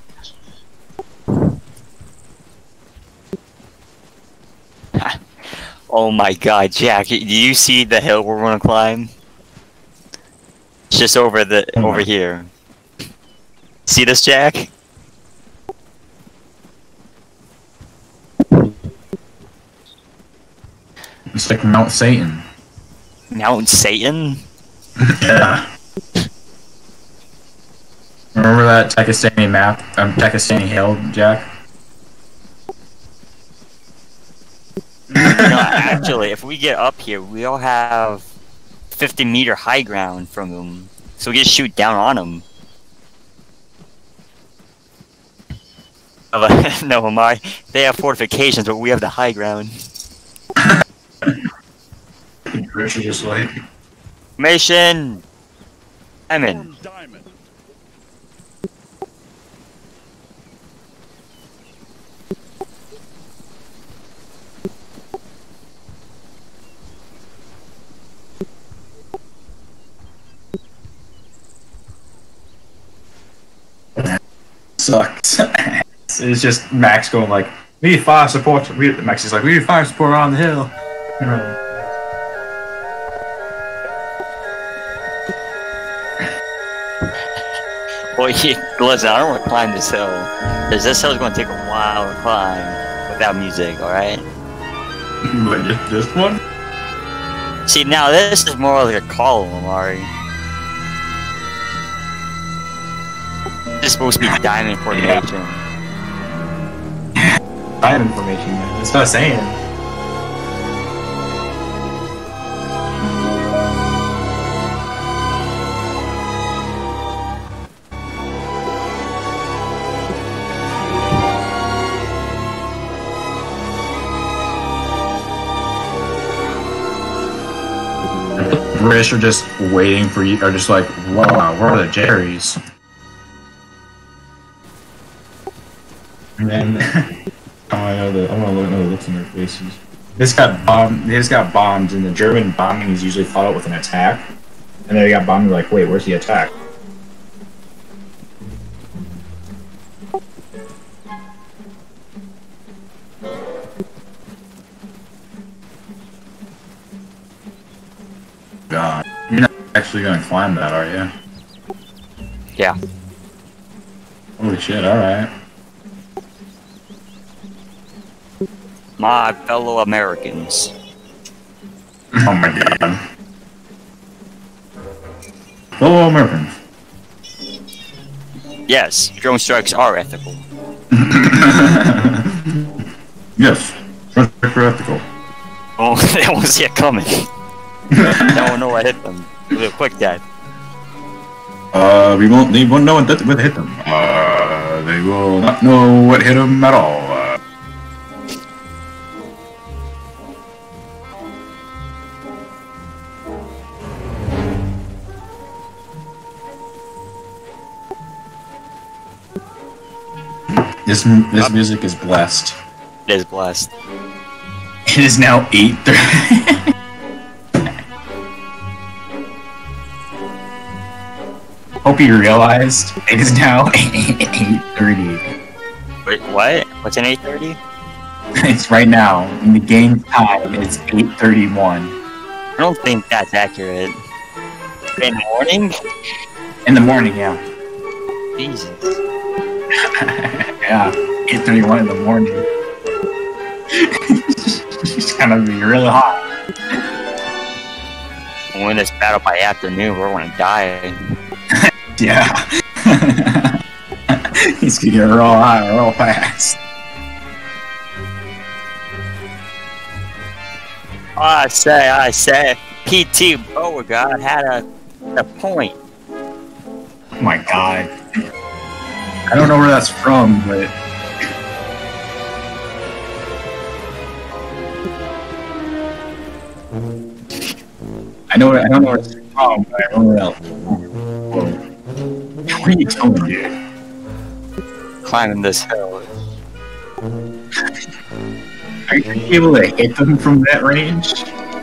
Oh my god, Jack, do you see the hill we're gonna climb? It's just over over here. See this, Jack? It's like Mount Satan. Mount Satan? Yeah. Remember that Pakistani map? Pakistani hill, Jack? No, actually, if we get up here, we'll have 50-meter high ground from them. So we just shoot down on them. No, Amari, they have fortifications, but we have the high ground. Richard just like... Formation! Diamond. Diamond. Sucks. It's just Max going like, we need fire support. Max is like, we need fire support on the hill. Well, listen, I don't want to climb this hill. Because this hill's going to take a while to climb without music, alright? But just this one? See, now this is more like a column, Amari. This is supposed to be diamond formation. Diamond formation, man. That's what I'm saying. British are just waiting for you, are just like, wow, where are the Jerrys? And then, I want to know the looks on their faces. This got bombed. They just got bombed, and the German bombing is usually followed with an attack. And then they got bombed. Like, wait, where's the attack? God, you're not actually gonna climb that, are you? Yeah. Holy shit! All right. My fellow Americans. Oh my god. Fellow Americans. Yes, drone strikes are ethical. Yes, they're ethical. Oh, they won't see it coming. No one know what hit them. With a quick death. They won't know what hit them. They will not know what hit them at all. This music is blessed. It is blessed. It is now 8:30. Hope you realized it is now 8:30. Wait, what? What's an 8:30? It's right now. In the game time, it's 8:31. I don't think that's accurate. In the morning? In the morning, yeah. Jesus. Yeah, 8:31 in the morning. It's gonna be really hot. We'll win this battle by afternoon, we're gonna die. Yeah. He's gonna get real hot real fast. I say, PT Beauregard had a point. Oh my god. I don't know where that's from, but I don't know where it's from, but I don't know where else. Whoa. What are you doing, dude? Climbing this hill. Are you able to hit them from that range?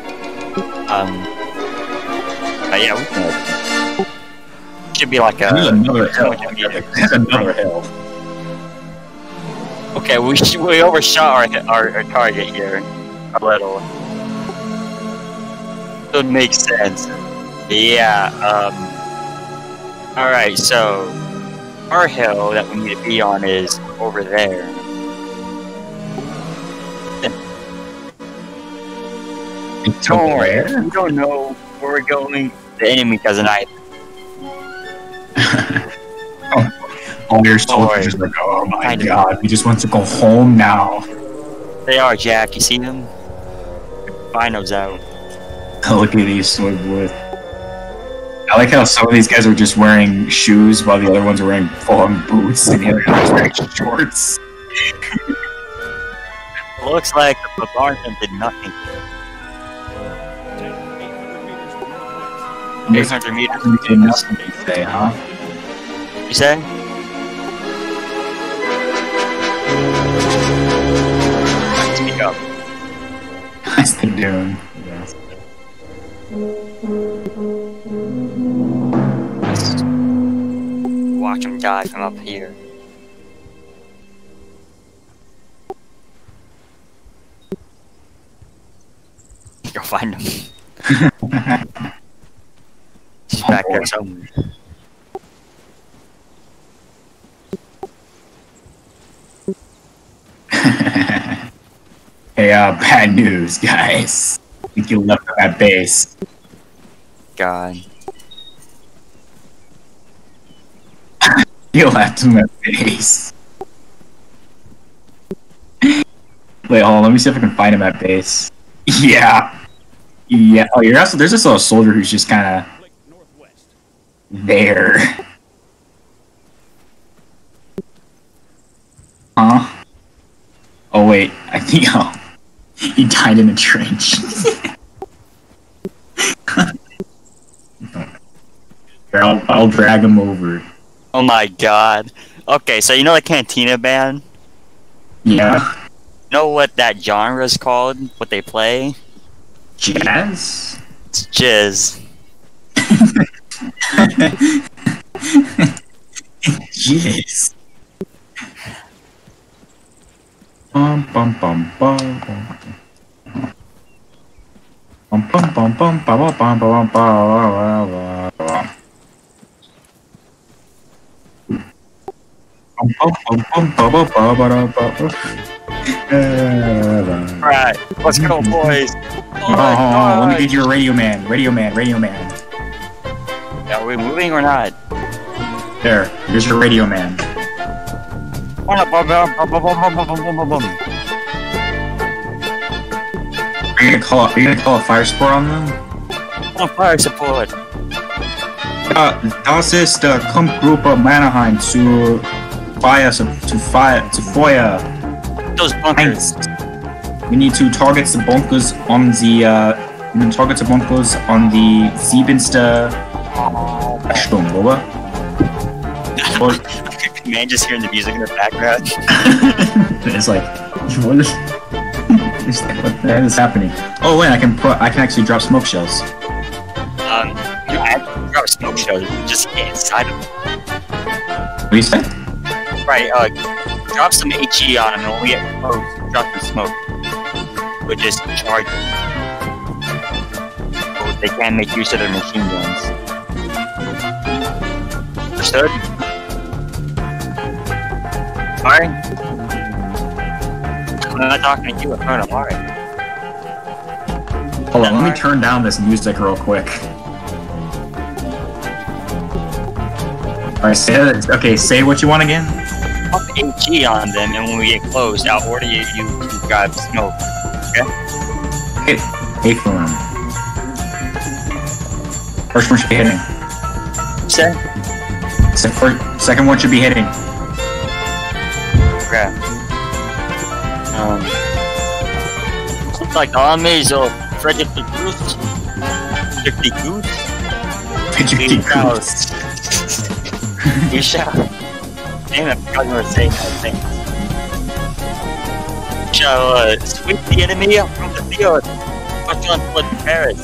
Yeah, we can. Should be like a. There's another hill. There's another hill. Okay, we overshot our target here a little. Doesn't make sense. Yeah. All right. So our hill that we need to be on is over there. Don't worry. We don't know where we're going. The enemy doesn't either. All your soldiers just like, oh my god, we just want to go home now. They are, Jack. You see them? Binos out. Look at these soy boys. I like how some of these guys are just wearing shoes while the other ones are wearing full-on boots and the other guys are wearing shorts. Looks like the bombardment did nothing. 800 meters. We did nothing, you say, huh? You say? Speak up. Nice to do. Yes. Let's watch him die from up here. Go find him. He's back there somewhere. Hey, bad news, guys. I think you left that base. God. You left him at base. Wait, hold on, let me see if I can find him at base. Yeah. Yeah. Oh, you're also, there's this little soldier who's just kind of there. Huh? Oh, wait. I think, oh. He died in a trench. I'll drag him over. Oh my god. Okay, so you know the Cantina band? Yeah. You know what that genre is called? What they play? Jazz? It's jizz. Jeez. Bum bum bum bum bum. Bum bum bum bum bum bum bum bum bum. Alright, let's go, boys. Oh, let me get you a radio man. Radio man, radio man. Are we moving or not? There, here's your radio man. Are you gonna call a fire support on them? Fire support. Das ist der Kampfgruppe Mannheim zu Feuer. Those bunkers. We need to target the bunkers on the siebenste Sturm, oder? Man, just hearing the music in the background. It's like, what is what the hell is happening? Oh wait, I can actually drop smoke shells. You have to drop smoke shells. Just get inside of them. What do you say? Right, drop some HE on them, and when we get close, drop the smoke. We'll just charge them. So they can't make use of their machine guns. Understood? Alright? I'm not talking to you, I'm heard, I'm alright. Hold on, let me turn down this music real quick. Alright, say what you want again? Pop HE on them, and when we get close, I'll order you to grab smoke. Okay? A firm. First one should be hitting. Set? Second one should be hitting. Okay. Looks like armies of Frederick the Goose. Frederick the Goose. You shall. Damn, I forgot you were saying that thing. Shall sweep the enemy up from the field. Push on toward Paris.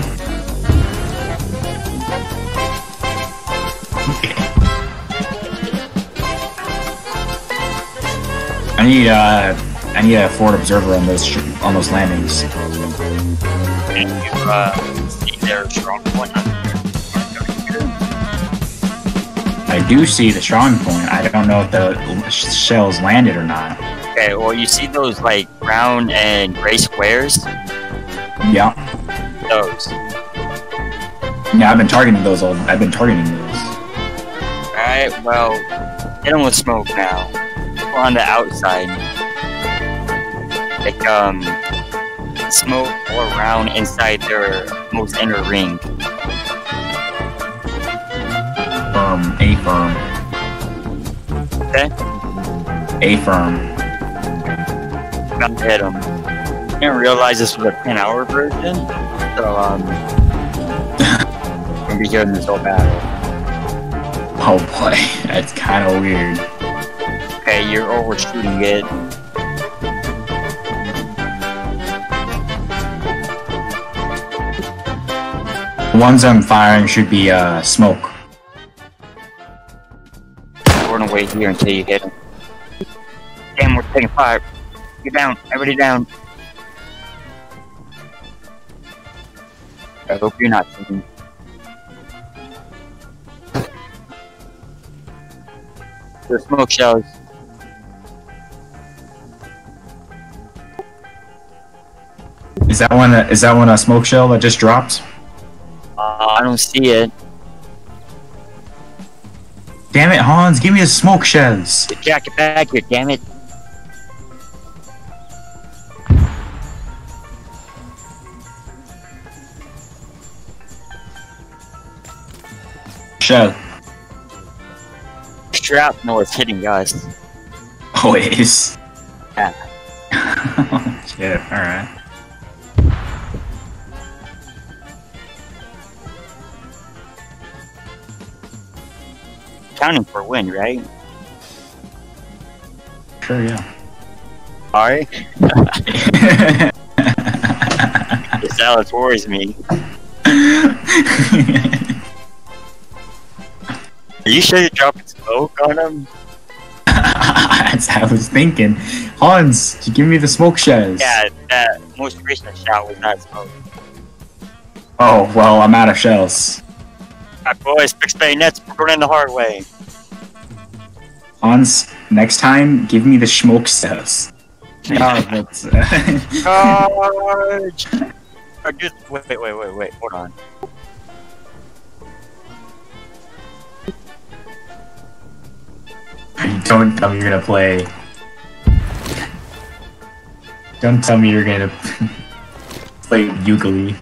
I need a forward observer on those landings. And you see their strong point on I do see the strong point. I don't know if the shells landed or not. Okay, well you see those like brown and gray squares? Yeah. Those. Yeah, I've been targeting those. Alright, well, hit them with smoke now. On the outside. Like, smoke all around inside their most inner ring. A firm. Okay? A firm. About to hit them. I didn't realize this was a 10-hour version, so, I'm gonna be hearing this whole battle. Oh boy, that's kind of weird. Okay, you're overshooting it. The ones I'm firing should be smoke. We're gonna wait here until you hit him. Damn, we're taking fire. Get down, everybody down. I hope you're not shooting. The smoke shells. Is that one a smoke shell that just dropped? I don't see it. Damn it, Hans! Give me the smoke shells. Jack, get back here, damn it. Shell. Shrapnel is hitting us. Oh, it is. Yeah. Shit. All right. counting for a win, right? Sure, yeah. Alright. This Alex worries me. Are you sure you're dropping smoke on him? That's what I was thinking. Hans, you give me the smoke shells. Yeah, that most recent shot was not smoke. Oh, well, I'm out of shells. Alright, boys, fix bayonets. We're going in the hard way. Hans, next time, give me the smoke shells. No, that's... Charge! Or just, wait, hold on. Don't tell me you're gonna play. Don't tell me you're gonna play ukulele.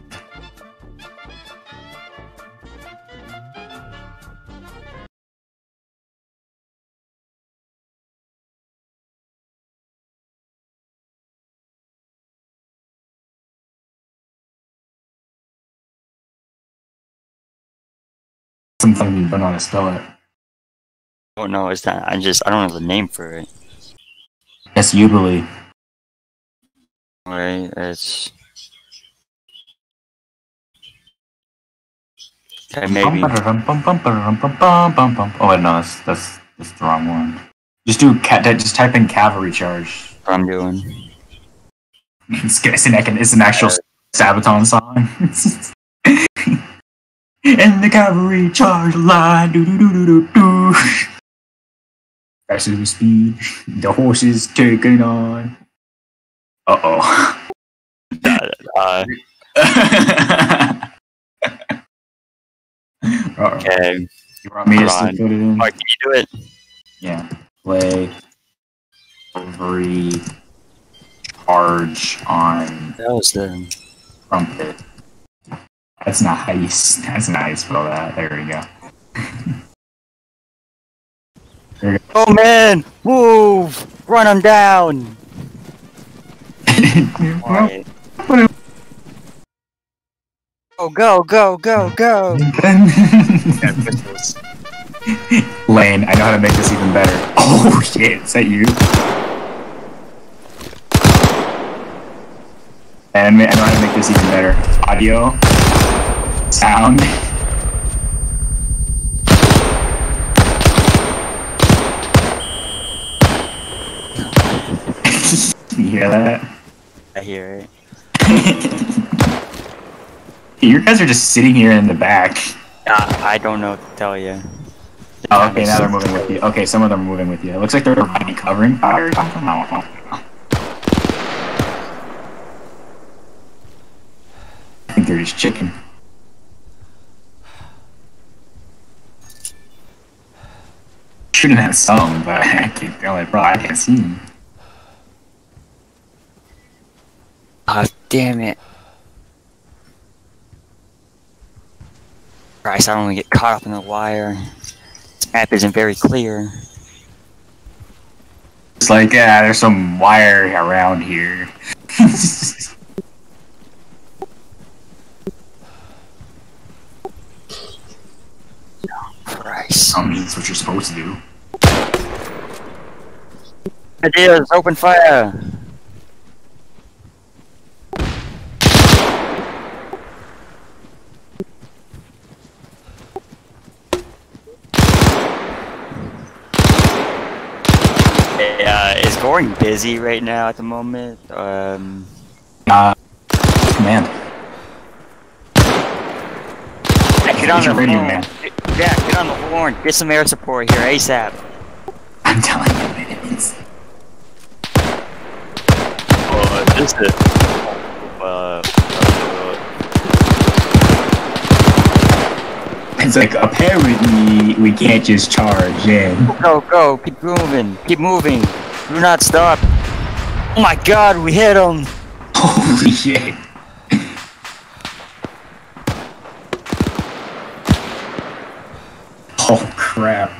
Sometimes you don't know how to spell it. Oh no, it's not. I don't know the name for it. That's ukulele. Right, it's... Okay, maybe. Oh wait, no, that's the wrong one. Just just type in cavalry charge. What I'm doing. It's an actual Sabaton song. And the cavalry charge line, do do do do do do. Faster than speed, the horse is taking on. Uh-oh. Okay. You want me to still put it in? Mark, can you do it? Yeah. Play cavalry charge on That was the... trumpet. That's nice. That's nice. Spell that. There we go. Oh man! Move! Run him down! Alright. Oh, go! Lane, I know how to make this even better. Oh shit, is that you? And I know how to make this even better. Audio. Sound. You hear that? I hear it. You guys are just sitting here in the back. I don't know what to tell you. Oh, okay, now they're moving with you. Okay, some of them are moving with you. It looks like they're already covering fire. I don't know. I think they're just chicken. Shouldn't have some, but I can't feel it, bro. I can't see them. Oh, damn it. Christ, I don't want to get caught up in the wire. This map isn't very clear. It's like, yeah, there's some wire around here. Christ. That's what you're supposed to do. It is! Open fire! Is Goring busy right now at the moment? Command. Yeah, get on the radio, horn. man. Yeah, get on the horn. Get some air support here ASAP. I'm telling you, man, it's... This is... It's like, apparently, we can't just charge in. Go, keep moving. Do not stop. Oh my god, we hit him. Holy shit. Oh crap.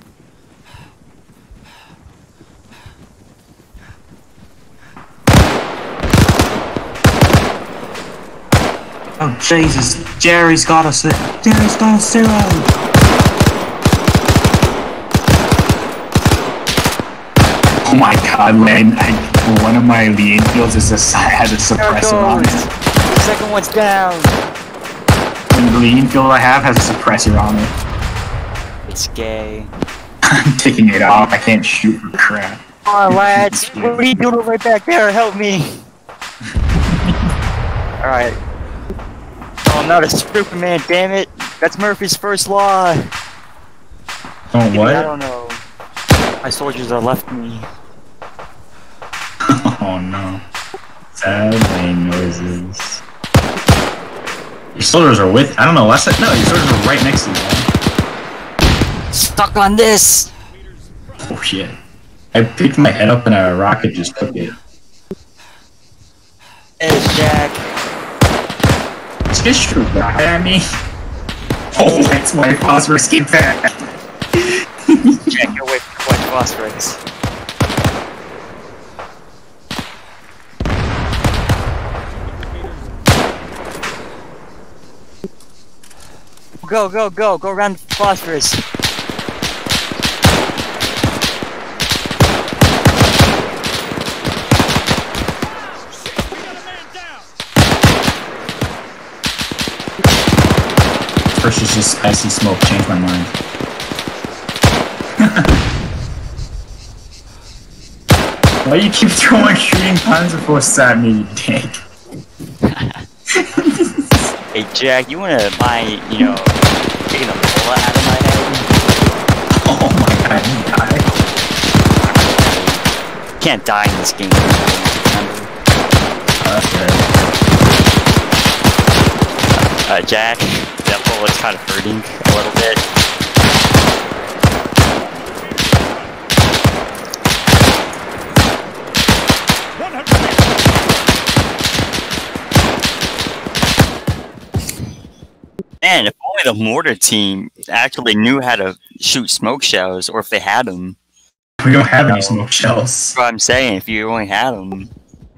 Oh Jesus, Jerry's got a zero. Oh my god, man. One of my lead fields has a suppressor on it. The second one's down. And the lead field I have has a suppressor on it. It's gay. I'm taking it off. I can't shoot for crap. Oh, lads, what are you doing right back there? Help me. Alright. Oh, I'm not a Superman, damn it. That's Murphy's first law. Oh, what? I don't know. My soldiers have left me. Oh no. Sad rain noises. Your soldiers are with. I don't know. No, your soldiers are right next to you, man. Stuck on this! Oh shit. I picked my head up and a rocket just took it. It's Jack. It's just true, rocket at me. Oh, that's why phosphorus came back. Jack, you're away from white phosphorus. Go, go, go, go around the phosphorus. First is just spicy smoke, changed my mind. Why you keep throwing shooting tons of force at me, you dick? Hey Jack, you wanna mind, you know, taking a bullet out of my head? Oh my god, you die. Can't die in this game. That's right. Jack, that bullet's kind of hurting a little bit. Man, if only the mortar team actually knew how to shoot smoke shells, or if they had them. We don't have any smoke shells. That's what I'm saying, if you only had them.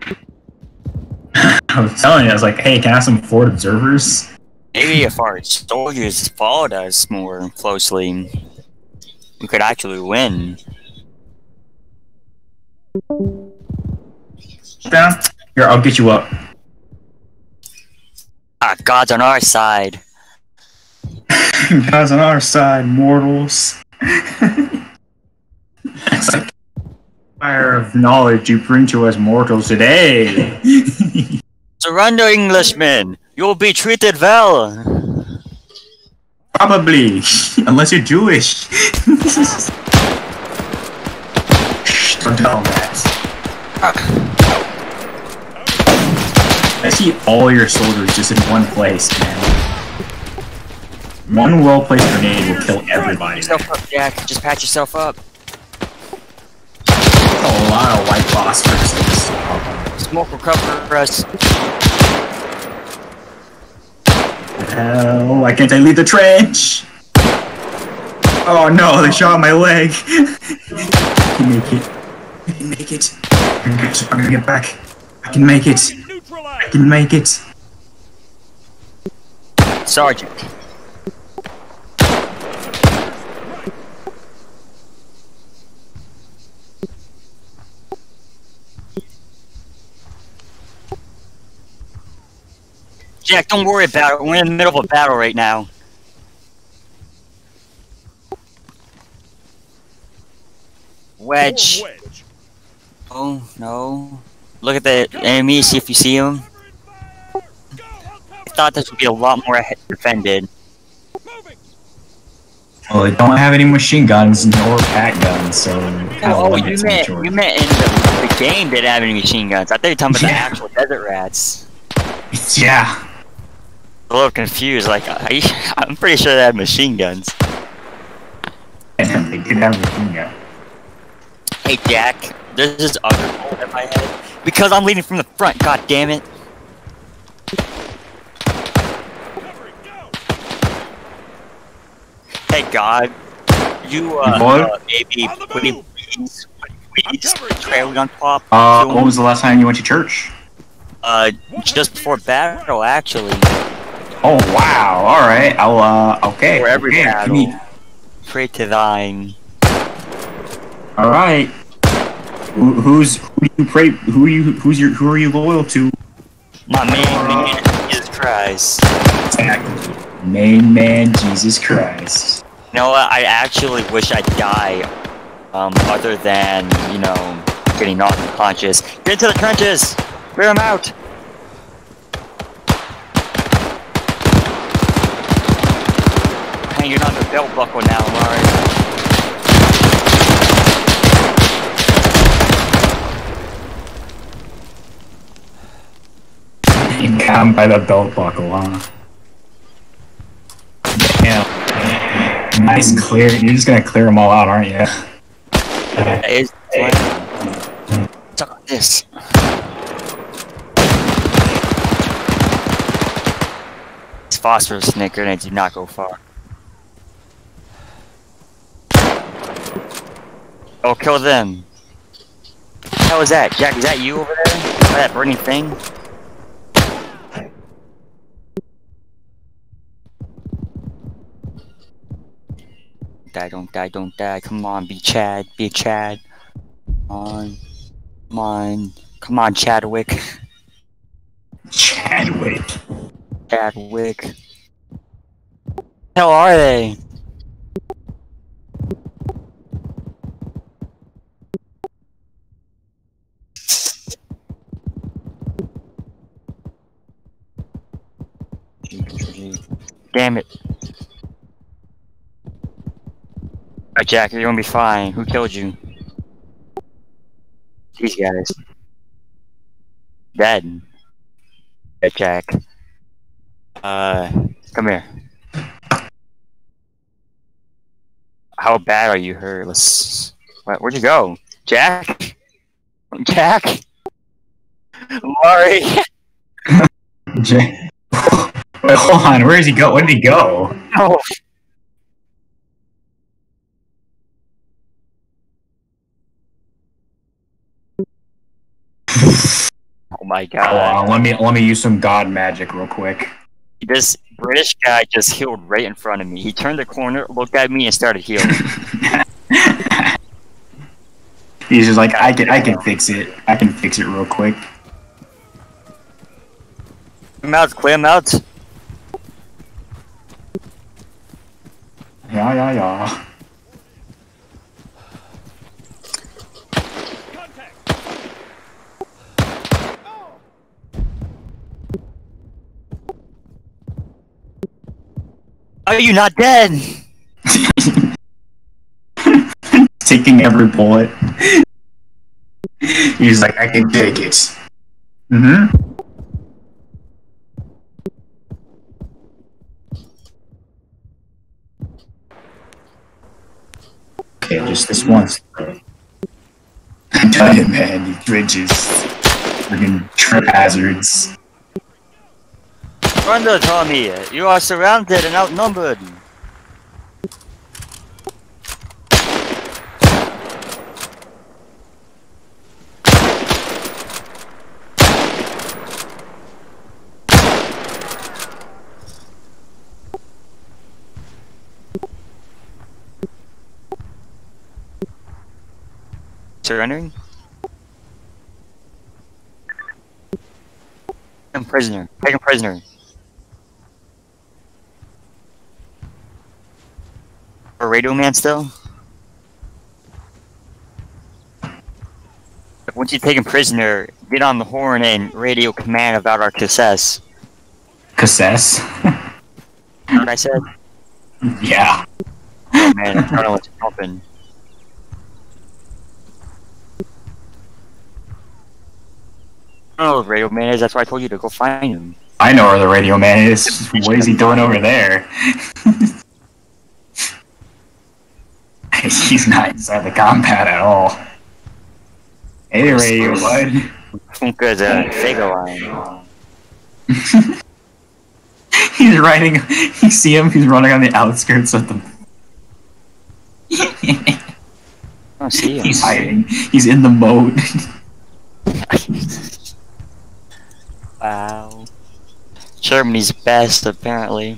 I was telling you, I was like, hey, can I have some forward observers? Maybe if our soldiers followed us more closely, we could actually win. Down. Here, I'll get you up. Ah, God's on our side. God's on our side, mortals. It's like fire of knowledge you bring to us mortals today. Surrender, Englishmen! You will be treated well! Probably, unless you're Jewish. Don't tell them that. I see all your soldiers just in one place, man. One well-placed grenade will kill everybody. Patch yourself up, Jack. Just patch yourself up. A lot of white phosphorus. Smoke will cover us. Hell, why can't I leave the trench? Oh no, they shot my leg. I can make it. I can make it. I'm gonna get back. I can make it. I can make it. Sergeant. Jack, don't worry about it. We're in the middle of a battle right now. Wedge. Oh, no. Look at the enemy, see if you see him. I thought this would be a lot more defended. Well, they don't have any machine guns nor pack guns, so... Oh, you meant in the game they didn't have any machine guns. I thought you were talking about the actual desert rats. Yeah. A little confused, like, I'm pretty sure they had machine guns. They did have a machine gun. Hey Jack, there's this other bullet in my head. Because I'm leading from the front, god damn it. Hey God, you maybe please trailing on top. When was the last time you went to church? Just before battle, actually. Oh wow! All right, I'll okay. For every okay, battle, pray to thine. All right. Who are you loyal to? My man, Jesus Christ. Main man, Jesus Christ. You know what? I actually wish I'd die. Other than, you know, getting knocked unconscious. Get into the trenches! Clear them out! Hanging on the belt buckle now, Mari. You got him by the belt buckle, huh? Yeah. Nice clear. You're just gonna clear them all out, aren't you? It's stuck on this. These phosphorus snake grenades do not go far. Oh, kill them. What the hell is that? Jack, is that you over there? That burning thing? Die, don't die, don't die. Come on, be Chad, be a Chad. Come on, come on, Chadwick. Chadwick. Chadwick. Hell are they? Damn it. Alright, Jack, you're gonna be fine. Who killed you? These guys. Dead. Hey, Jack. Come here. How bad are you hurt? Let's... Where'd you go? Jack? Jack? Mari! Wait, hold on, where does he go? Where did he go? No! Oh my god. Hold on, let me use some god magic real quick. This British guy just healed right in front of me. He turned the corner, looked at me, and started healing. He's just like, I can fix it. I can fix it real quick. Clear him out, clear him out. Yeah. Are you not dead? Taking every bullet. He's like, I can take it. Mm-hmm. Okay, just this once. I'm telling you, man, these bridges. Friggin' trip hazards. Thunder, Tommy, you are surrounded and outnumbered. Surrendering? Take him prisoner. Take him prisoner. A radio man still? Once you take him prisoner, get on the horn and radio command about our success. Success? You know what I said? Yeah. Oh man, I'm trying to let you open. I don't know where the radio man is, that's why I told you to go find him. I know where the radio man is. What is he doing over there? He's not inside the compound at all. Hey, radio bud. Funka's a Fago line. He's riding. You see him? He's running on the outskirts of the. I don't see him. He's hiding. He's in the moat. Wow. Germany's best, apparently.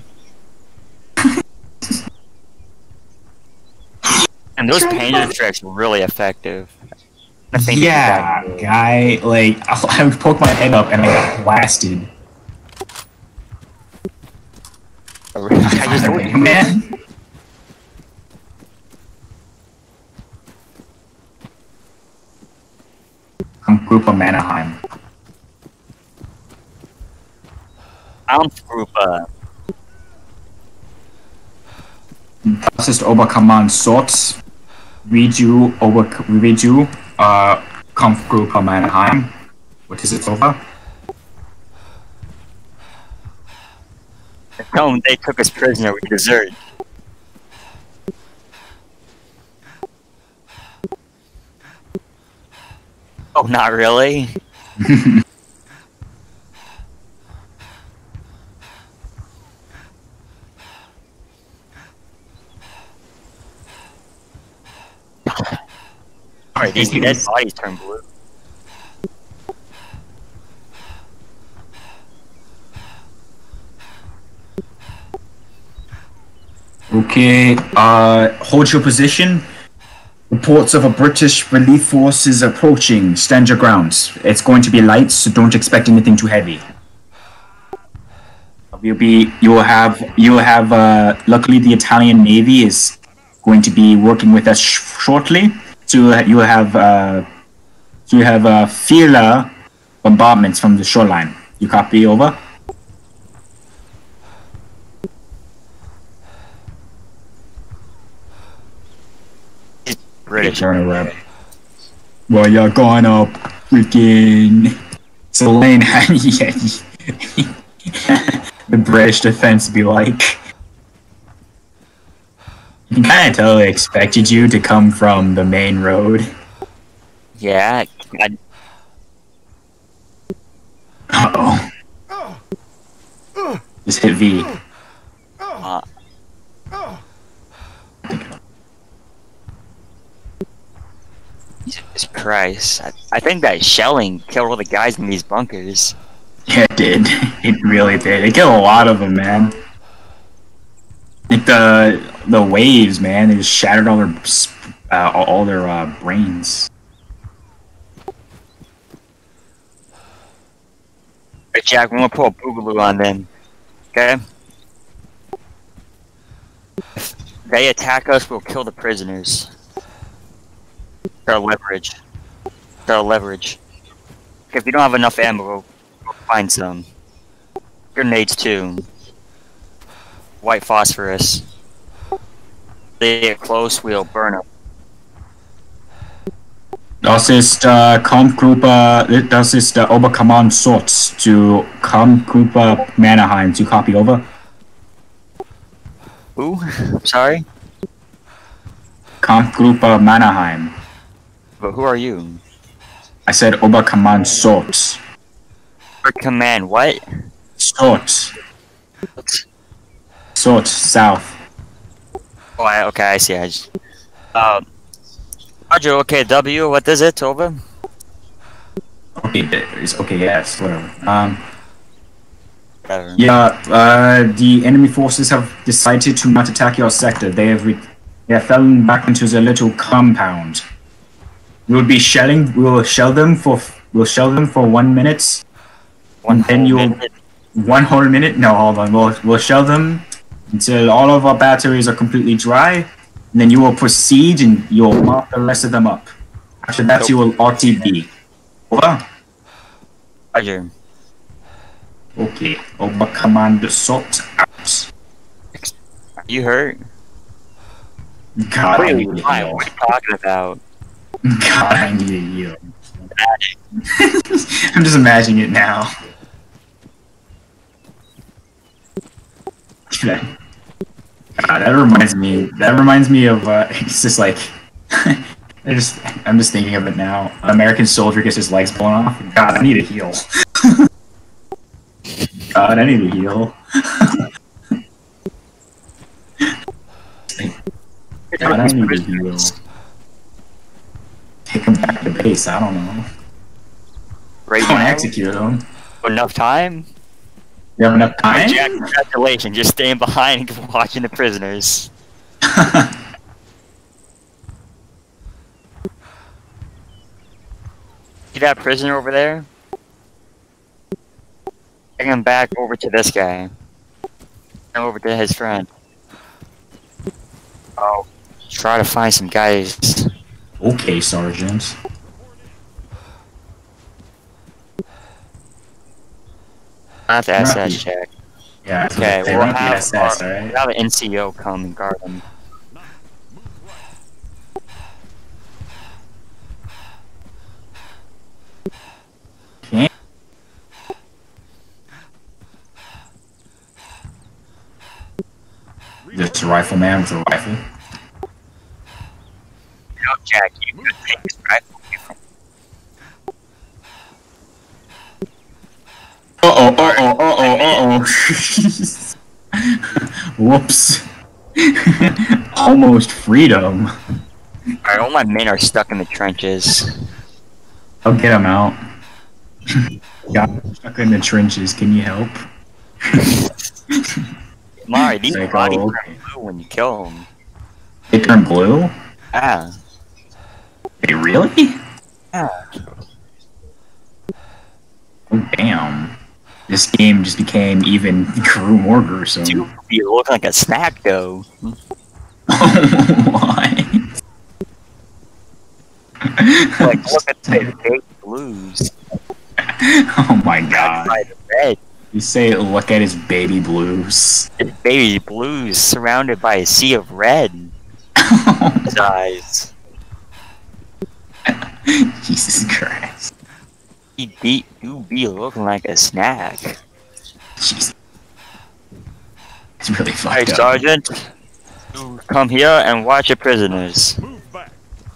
And those painted tricks were really effective. I think Yeah, guy, like, I would poke my head up and I got blasted. I just told you. Man. Group of Mannheim. Kampfgruppe. Das ist Oberkommandant Reju, Kampfgruppe Mannheim. What is it over? Tell them they took us prisoner. We desert. Oh, not really. Alright, these dead bodies turn blue. Okay, hold your position. Reports of a British relief force is approaching. Stand your grounds. It's going to be light, so don't expect anything too heavy. You will have, luckily the Italian Navy is going to be working with us shortly. So you have feeler bombardments from the shoreline. You copy, over? British. Turn around. Well, you're going up freaking Selene. The British defense be like. You can kind of tell they expected you to come from the main road. Yeah. Uh oh. Just hit V. Jesus Christ. I think that shelling killed all the guys in these bunkers. Yeah, it did. It really did. It killed a lot of them, man. Like the waves, man. They just shattered all their brains. Alright, Jack, we're gonna pull a boogaloo on them. Okay? If they attack us, we'll kill the prisoners. Our leverage. Our leverage. If you don't have enough ammo, we'll find some. Grenades too. White phosphorus. If they get close, we'll burn them. Das ist Kampfgruppe, das ist Oberkommandant zu Kampfgruppe Mannheim. To copy, over? Who? Sorry? Kampfgruppe Mannheim. But who are you? I said Oberkommandant. For command, what? Sort. Sort, south. Oh, okay, I see. Roger, okay, W, what is it, over? Okay, it's okay, yes, whatever. Whatever. Yeah, the enemy forces have decided to not attack your sector. They have fallen back into the little compound. We'll be shelling. We'll shell them for 1 minute. One whole minute. No, hold on. We'll shell them until all of our batteries are completely dry. And then you will proceed and you'll mop the rest of them up. After that, you will RTB. Over. Roger. Okay. Oberkommand sort out. Are you hurt? God, I Wait, need to why? heal. What are you talking about? God, I need to heal. I'm just imagining it now. God, that reminds me of it's just like I'm just thinking of it now. An American soldier gets his legs blown off. God, I need to heal. God, I need to heal. God, I need to heal. Take him back to base, I don't know. Right Don't now? execute him. Enough time? You have enough time? Jack, congratulations. Just staying behind and watching the prisoners. that prisoner over there? Bring him back over to this guy. Over to his friend. Oh, try to find some guys. Okay, Sergeant. I have to SS check. Yeah, Okay, we'll have SS, alright? we'll have an NCO come and guard him. Okay. Just a rifleman with a rifle. No, Jack, you could take this rifle away from Whoops. Almost freedom. Alright, all my men are stuck in the trenches. I'll get them out. Got stuck in the trenches, can you help? Mari, these Like, bodies oh, turn blue when you kill them. They turn blue? Ah. They really? Yeah. Oh, damn. This game just became even more gruesome. Dude, you look like a snack, though. What? Like, look at the big blues. Oh my god. By the red. You say, look at his baby blues. It's baby blues surrounded by a sea of red. His eyes. Jesus Christ. You be looking like a snack. Jesus. It's really fucked Alright, up. Sergeant. You come here and watch your prisoners. Move back.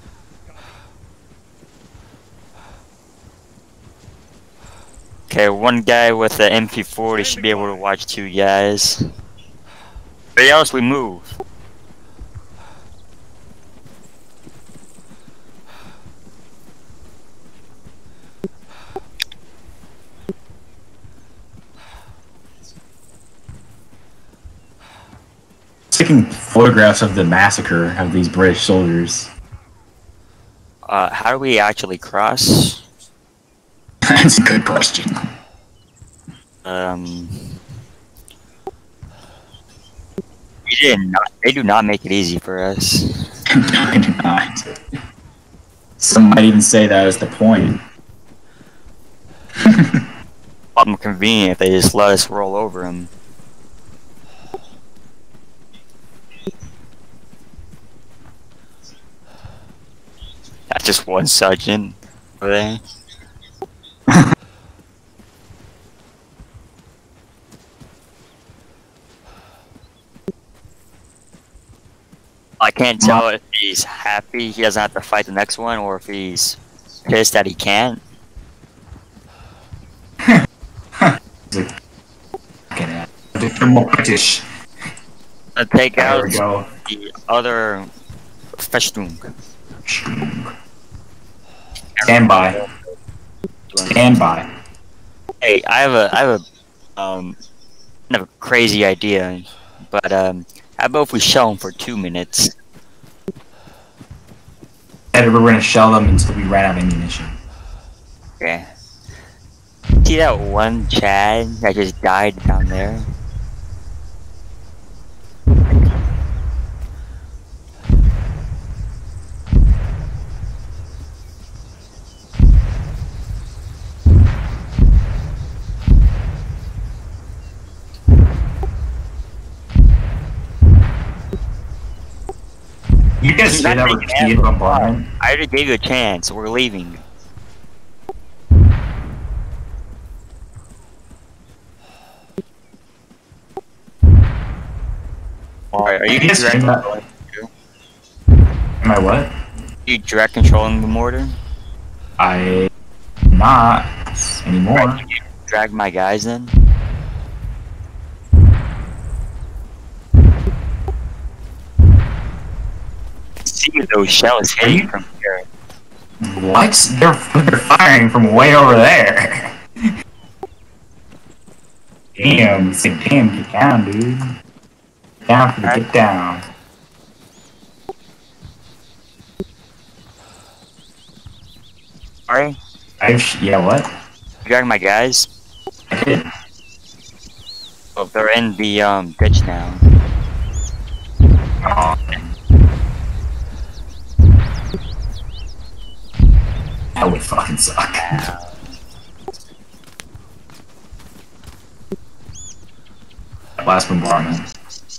Okay, one guy with the MP40 should be able to watch two guys. Everybody else, we move. Taking photographs of the massacre of these British soldiers. How do we actually cross? That's a good question. They do not make it easy for us. No, I do not. Some might even say that was the point. More convenient if they just let us roll over them. That's just one sergeant over there. I can't tell if he's happy he doesn't have to fight the next one, or if he's pissed that he can't. They're more British. Take There out we go. the other Festung. Stand by. Stand by. Hey, I have a kind of a crazy idea, but how about if we shell them for 2 minutes? We're gonna shell them until we run out of ammunition. Okay. See that one Chad that just died down there? You guys say that repeated bombardment? I already gave you a chance. We're leaving. Alright, are you Yes, direct I'm not- controlling? Am I what? You direct controlling the mortar? I not anymore. Right, can you drag my guys in? See those shells hitting from here. What? They're firing from way over there. Damn, it's like, damn, get down, dude. Down for the get down. Alright? Yeah, what? You got my guys? I did. Oh, they're in the ditch now. Oh. That would fucking suck. Last bombardment.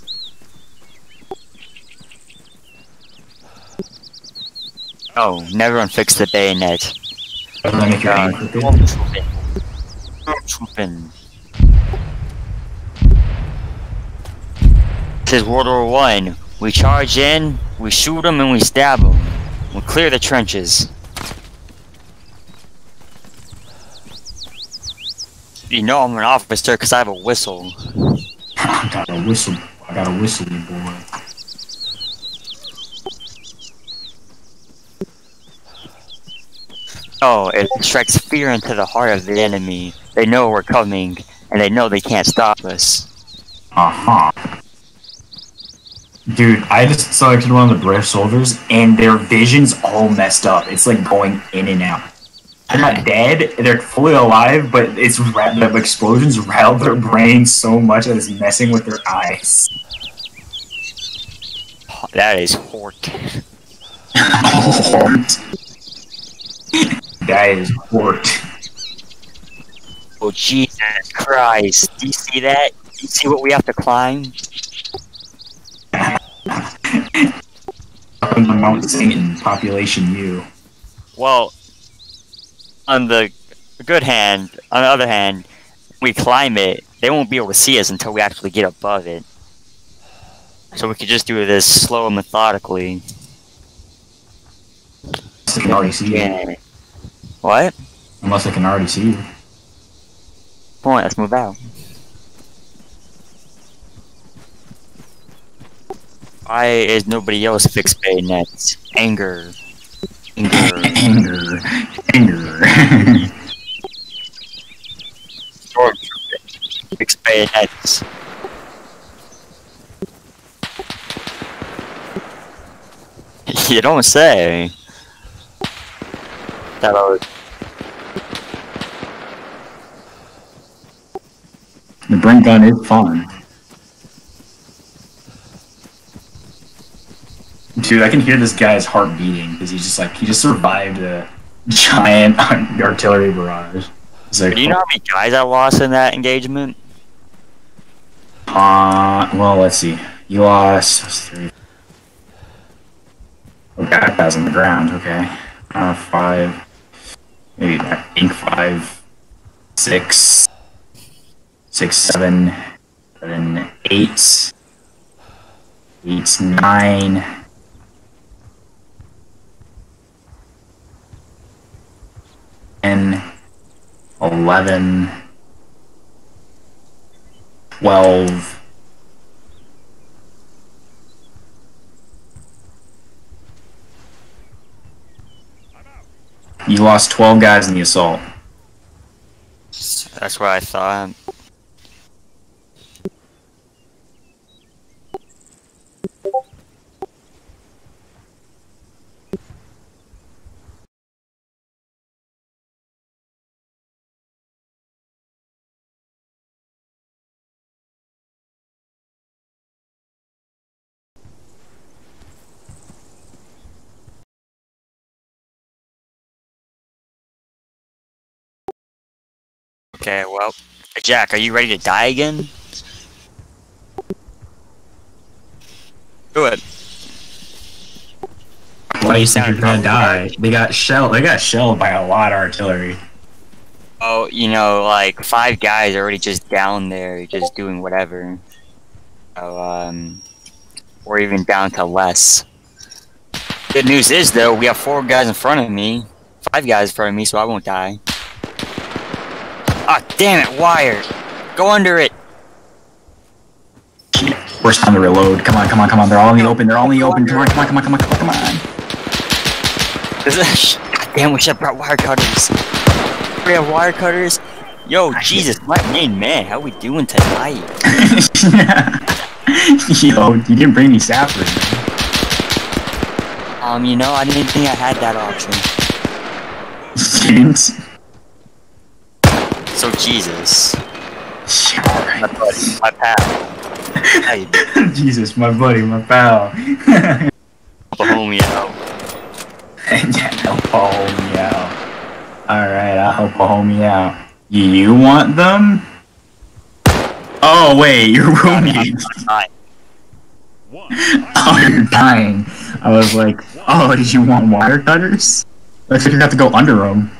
Oh, never unfix the bayonet. Doesn't that make your aim crooked? Trooping. This is World War I. We charge in, we shoot them, and we stab them. We clear the trenches. You know I'm an officer because I have a whistle. I got a whistle. I got a whistle, boy. Oh, it strikes fear into the heart of the enemy. They know we're coming, and they know they can't stop us. Uh-huh. Dude, I just selected one of the British soldiers, and their vision's all messed up. It's like going in and out. They're not dead, they're fully alive, but it's the explosions rattle their brains so much that it's messing with their eyes. That is hort. Hort. That is hort. Oh Jesus Christ! Do you see that? Do you see what we have to climb? Up in the Mount Satan, population U. Well, on the good hand, on the other hand, we climb it, they won't be able to see us until we actually get above it. So we could just do this slow and methodically. Unless I can already see you. Yeah. What? Unless I can already see you. Point, let's move out. Why is nobody else fix bayonets? Anger. Anger. Anger. Anger. Fix bayonets. You don't say. That was... The Brink gun is fun. Dude, I can hear this guy's heart beating because he just survived a giant artillery barrage. Like, do you know how many guys I lost in that engagement? Well, let's see. You lost 3. Oh, backpass on the ground. Okay. 5. Maybe I think 5, 6, 6, 7, 7, 8, 8, 9. 10, 11, 12. You lost 12 guys in the assault. That's what I thought. Okay, well, Jack, are you ready to die again? Do it. Why do you think you're gonna die? They got shelled by a lot of artillery. Oh, you know, like 5 guys are already just down there, just doing whatever. So, or even down to less. Good news is though, we have 4 guys in front of me, 5 guys in front of me, so I won't die. Ah, damn it, wire! Go under it! Worst time to reload. Come on, come on, come on. They're all in the open. They're all in the open. Come on, come on, come on, come on, come on, come on. God damn, we should have brought wire cutters. We have wire cutters? Yo, Jesus, my main man, how we doing tonight? Yo, you didn't bring me sappers. You know, I didn't think I had that option. Didn't? Jesus. Alright. My pal. How you doing? Jesus, my buddy, my pal. Help a homie out. Yeah, help a homie out. Alright, I'll help a homie out. You want them? Oh, wait, you're rooming. One. Oh, you're dying. I was like, oh, did you want wire cutters? I figured you have to go under them.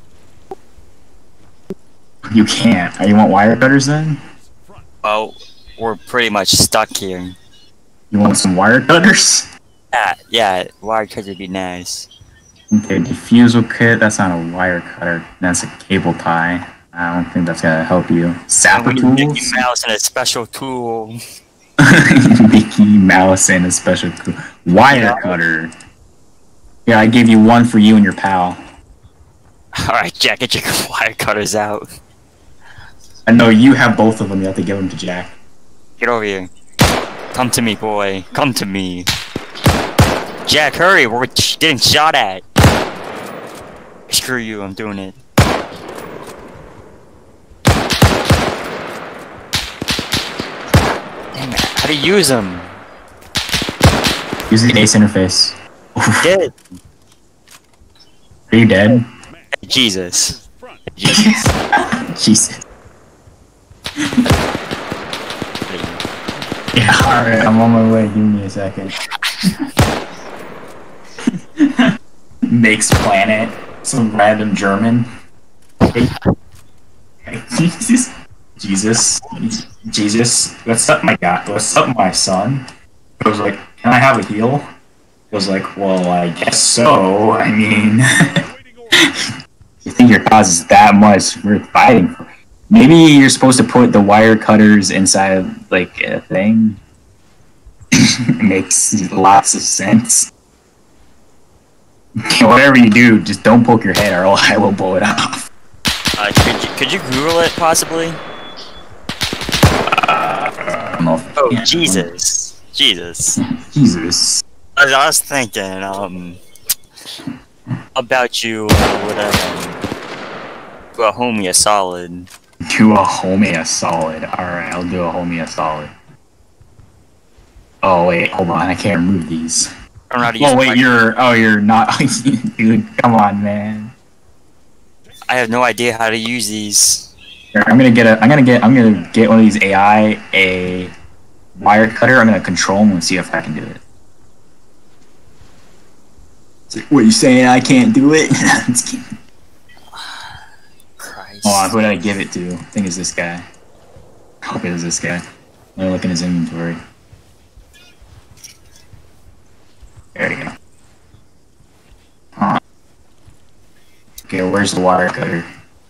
You can't. You want wire cutters then? Well, we're pretty much stuck here. You want some wire cutters? Yeah, wire cutters would be nice. Okay, diffusal kit, that's not a wire cutter. That's a cable tie. I don't think that's gonna help you. Sapper We need tools? Mickey Mouse and a special tool. Mickey Mouse and a special tool. Wire cutter. Yeah, I gave you one for you and your pal. Alright, Jack, get your wire cutters out. I know you have both of them, you have to give them to Jack. Get over here. Come to me, boy. Come to me. Jack, hurry, we're getting shot at. Screw you, I'm doing it. Damn it, how do you use them? Use the ace interface. Dead. Are you dead? Jesus. Jesus. Jesus. Yeah, alright, I'm on my way. Give me a second. Makes planet. Some random German. Jesus. Jesus. Jesus. What's up, my guy? What's up, my son? I was like, can I have a heal? I was like, well, I guess so. I mean, you think your cause is that much worth fighting for? Maybe you're supposed to put the wire cutters inside, like, a thing. It makes lots of sense. Whatever you do, just don't poke your head or I will blow it off. Could you Google it, possibly? I don't know if I Oh, can. Jesus. Jesus. Jesus. I was thinking, about you with a homie a solid. Do a homie a solid. Alright, I'll do a homie a solid. Oh, wait, hold on, I can't remove these. I don't know how to use Oh, wait, my- you're not. Dude, come on, man. I have no idea how to use these. Here, I'm gonna get one of these AI, a wire cutter. I'm gonna control them and see if I can do it. What, you saying I can't do it? Christ. Hold on, who did I give it to? I think it's this guy. I hope it is this guy. Let me look in his inventory. There you go. Huh. Okay, where's the wire cutter?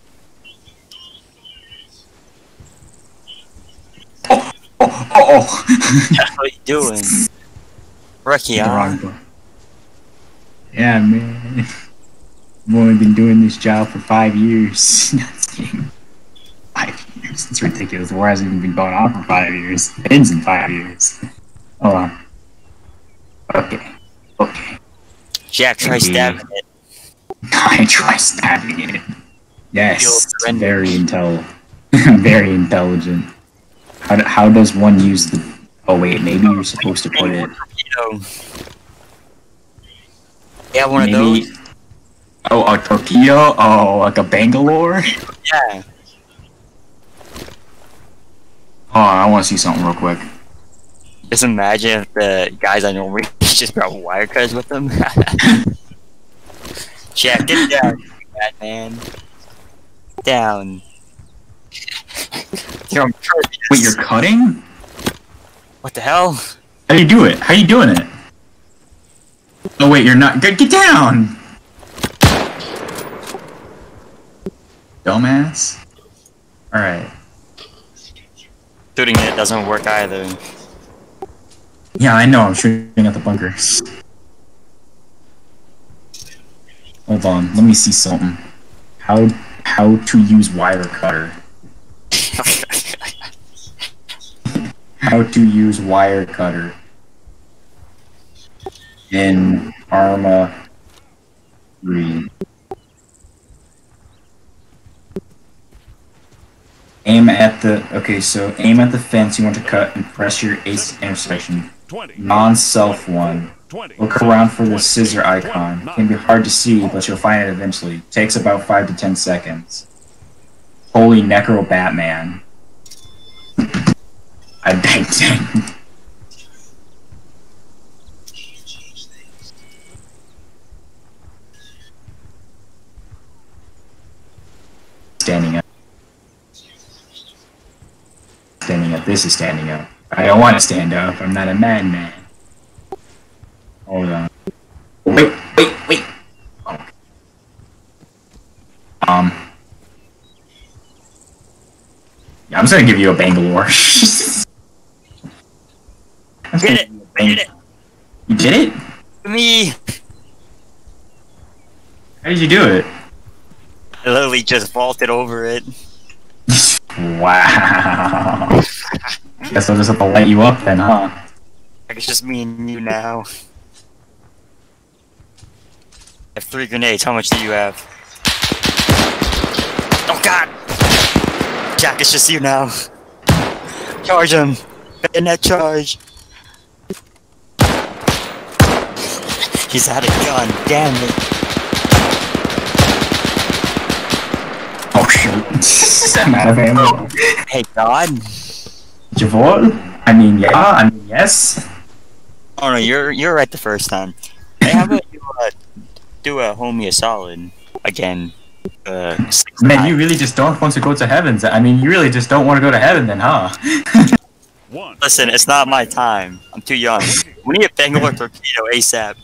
Oh! What are you doing? Rookie, The huh? wrong one. Yeah, man. I've only been doing this job for 5 years. No, just kidding. 5 years. It's ridiculous. The war hasn't even been going on for 5 years. It ends in 5 years. Hold on. Okay. Okay. Jack, try stabbing it. I try stabbing it. Yes. Feel Very very intelligent. How does one use the... Oh wait, maybe you're supposed to put it... Yeah, one of those. Oh, a torpedo? Oh, like a Bangalore? Yeah. Oh, I want to see something real quick. Just imagine if the guys I normally just brought wire cutters with them. Jack, get down, bad man. Down. You're impervious. Wait, you're cutting? What the hell? How do you do it? How you doing it? Oh wait, you're not. Get down! Dumbass. Alright. Shooting it doesn't work either. Yeah, I know, I'm shooting at the bunkers. Hold on, let me see something. How to use wire cutter. How to use wire cutter in Arma 3. Aim at the so aim at the fence you want to cut and press your ace intersection. 20. Non-self one. 20. Look around for the scissor icon. It can be hard to see, but you'll find it eventually. Takes about 5 to 10 seconds. Holy Necro Batman. I begged him. Standing up. Standing up. This is standing up. I don't want to stand up. I'm not a madman. Hold on. Wait. Oh. Yeah, I'm just gonna give you a Bangalore. Get it! Get it! You did it? Me! How did you do it? I literally just vaulted over it. Wow. Guess I'll just have to light you up then, huh? Like it's just me and you now. I have 3 grenades. How much do you have? Oh god! Jack, it's just you now. Charge him! Bayonet charge! He's out of gun, damn it. Oh shoot. I'm out of ammo. Hey God. Javol? I mean, yeah, yes. Oh no, you're right the first time. Hey, how about you do a homie a solid again? 6 Man, times. you really just don't want to go to heaven. I mean, you really just don't want to go to heaven then, huh? 1. Listen, it's not my time. I'm too young. We need a Bangalore torpedo ASAP.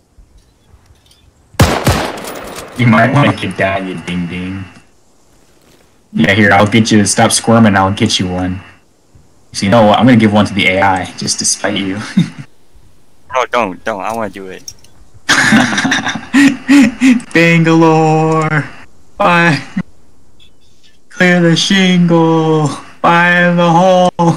You might want to get down, you ding ding. Yeah, here, I'll get you to stop squirming, I'll get you one. So you know what, I'm gonna give one to the AI, just to spite you. No, don't. I want to do it. Bangalore! Bye! Clear the shingle! Fire the hole!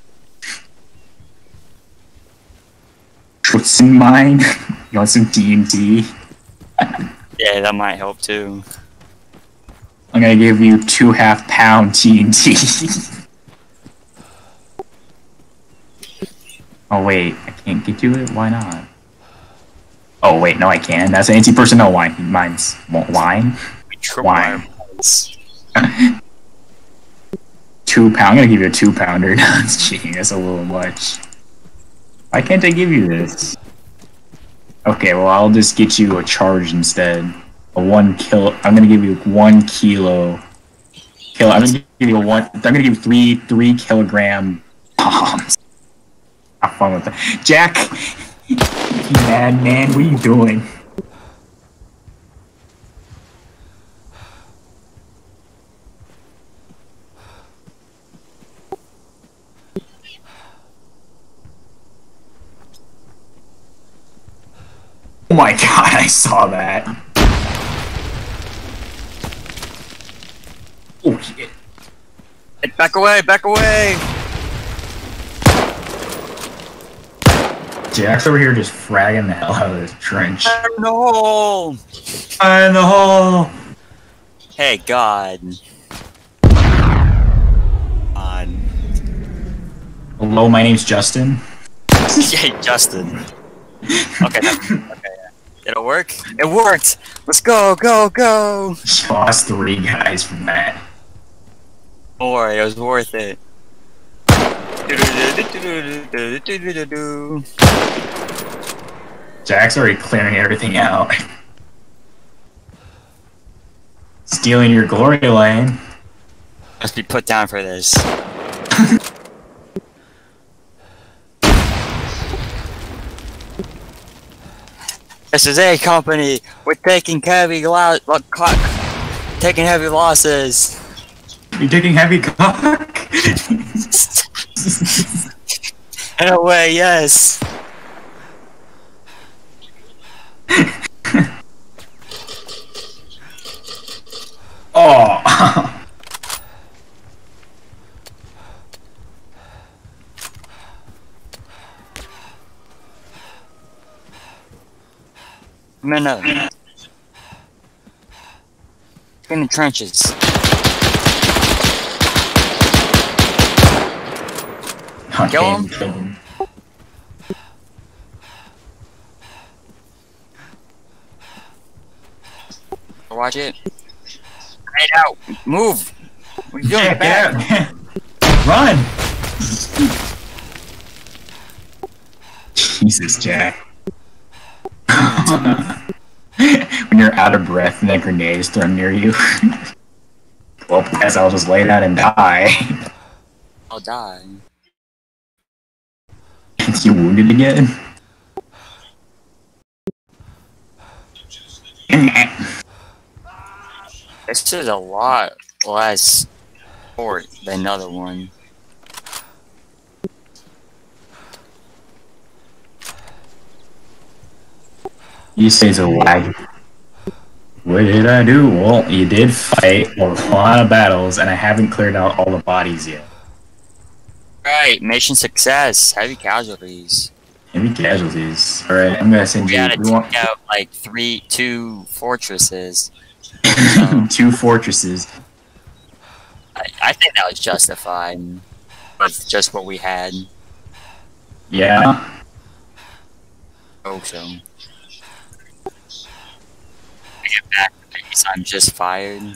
What's in mine? You want some TNT? Yeah, that might help too. I'm gonna give you 2 half-pound TNT. Oh wait, I can't get to it? Why not? Oh wait, no I can. That's an anti-personnel wine. Mine's wine? We triple our Wine. points. 2 pound. I'm gonna give you a 2-pounder. That's cheating. That's a little much. Why can't I give you this? Okay, well I'll just get you a charge instead. A 1 kilo. I'm gonna give you 1 kilo. I'm gonna give you I'm gonna give you 3 kilogram bombs. Have fun with that, Jack. You mad man? What are you doing? Oh my god, I saw that. Oh shit. Back away! Back away! Jack's over here just fragging the hell out of this trench. No! Fire in the hole! Hey God. Hello, my name's Justin. Hey Justin. Okay, it'll work. It worked. Let's go, go, go. You lost 3 guys from that. Don't worry, it was worth it. Jack's already clearing everything out. Stealing your glory lane. Must be put down for this. This is A Company. We're taking heavy losses. You're taking heavy cock? In a way, yes. Oh. Minute. In the trenches. Kill him. Killed him. Watch it. Right out. Move. What are you doing? Yeah, Get back. get out. Run! Jesus, Jack. When you're out of breath and that grenade is thrown near you. Well, guess I'll just lay down and die. I'll die. You wounded again? This is a lot less sport than another one. You say it's a lag. What did I do? Well, you did fight a lot of battles, and I haven't cleared out all the bodies yet. Right, mission success. Heavy casualties. Heavy casualties. Alright, I'm gonna send We you. gotta We want take out like 2 fortresses. 2 fortresses. I think that was justified with just what we had. Yeah. Oh, so. I get back to base, I'm just fired.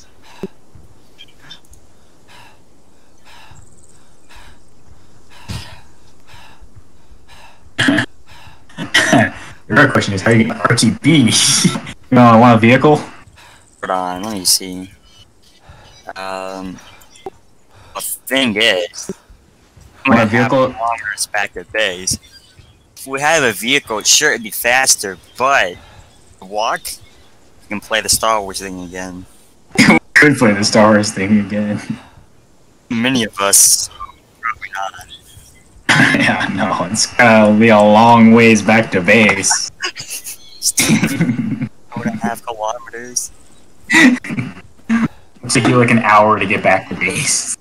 The real question is how you get RTB. You want a vehicle? Hold on, let me see. The thing is, we Want a have vehicle? longer respective base. If we have a vehicle, sure it'd be faster, but to walk, you can play the Star Wars thing again. Could play the Star Wars thing again. Many of us, probably not. Yeah, no, it's gonna be a long ways back to base. 4.5 kilometers. It'll take you like an hour to get back to base.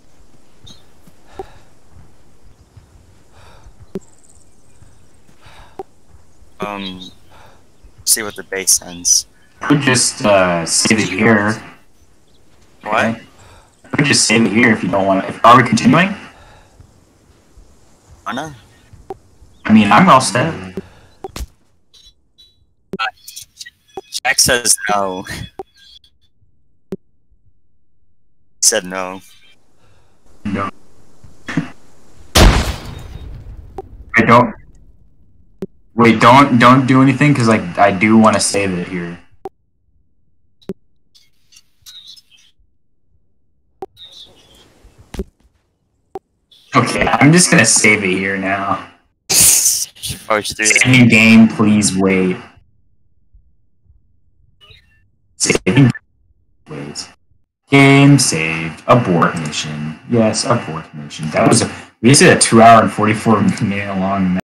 See what the base sends. Could just save it here. What? Could just save it here if you don't want to. Are we continuing? Wanna? I mean, I'm all set. Jack says no. He said no. No. I don't. Wait, don't do anything because I do want to save it here. Okay, I'm just gonna save it here now. Should probably just do that. Saving game, please wait. Saving. Wait. Game saved. Abort mission. Yes, abort mission. That was we just did a 2 hour and 44 minute long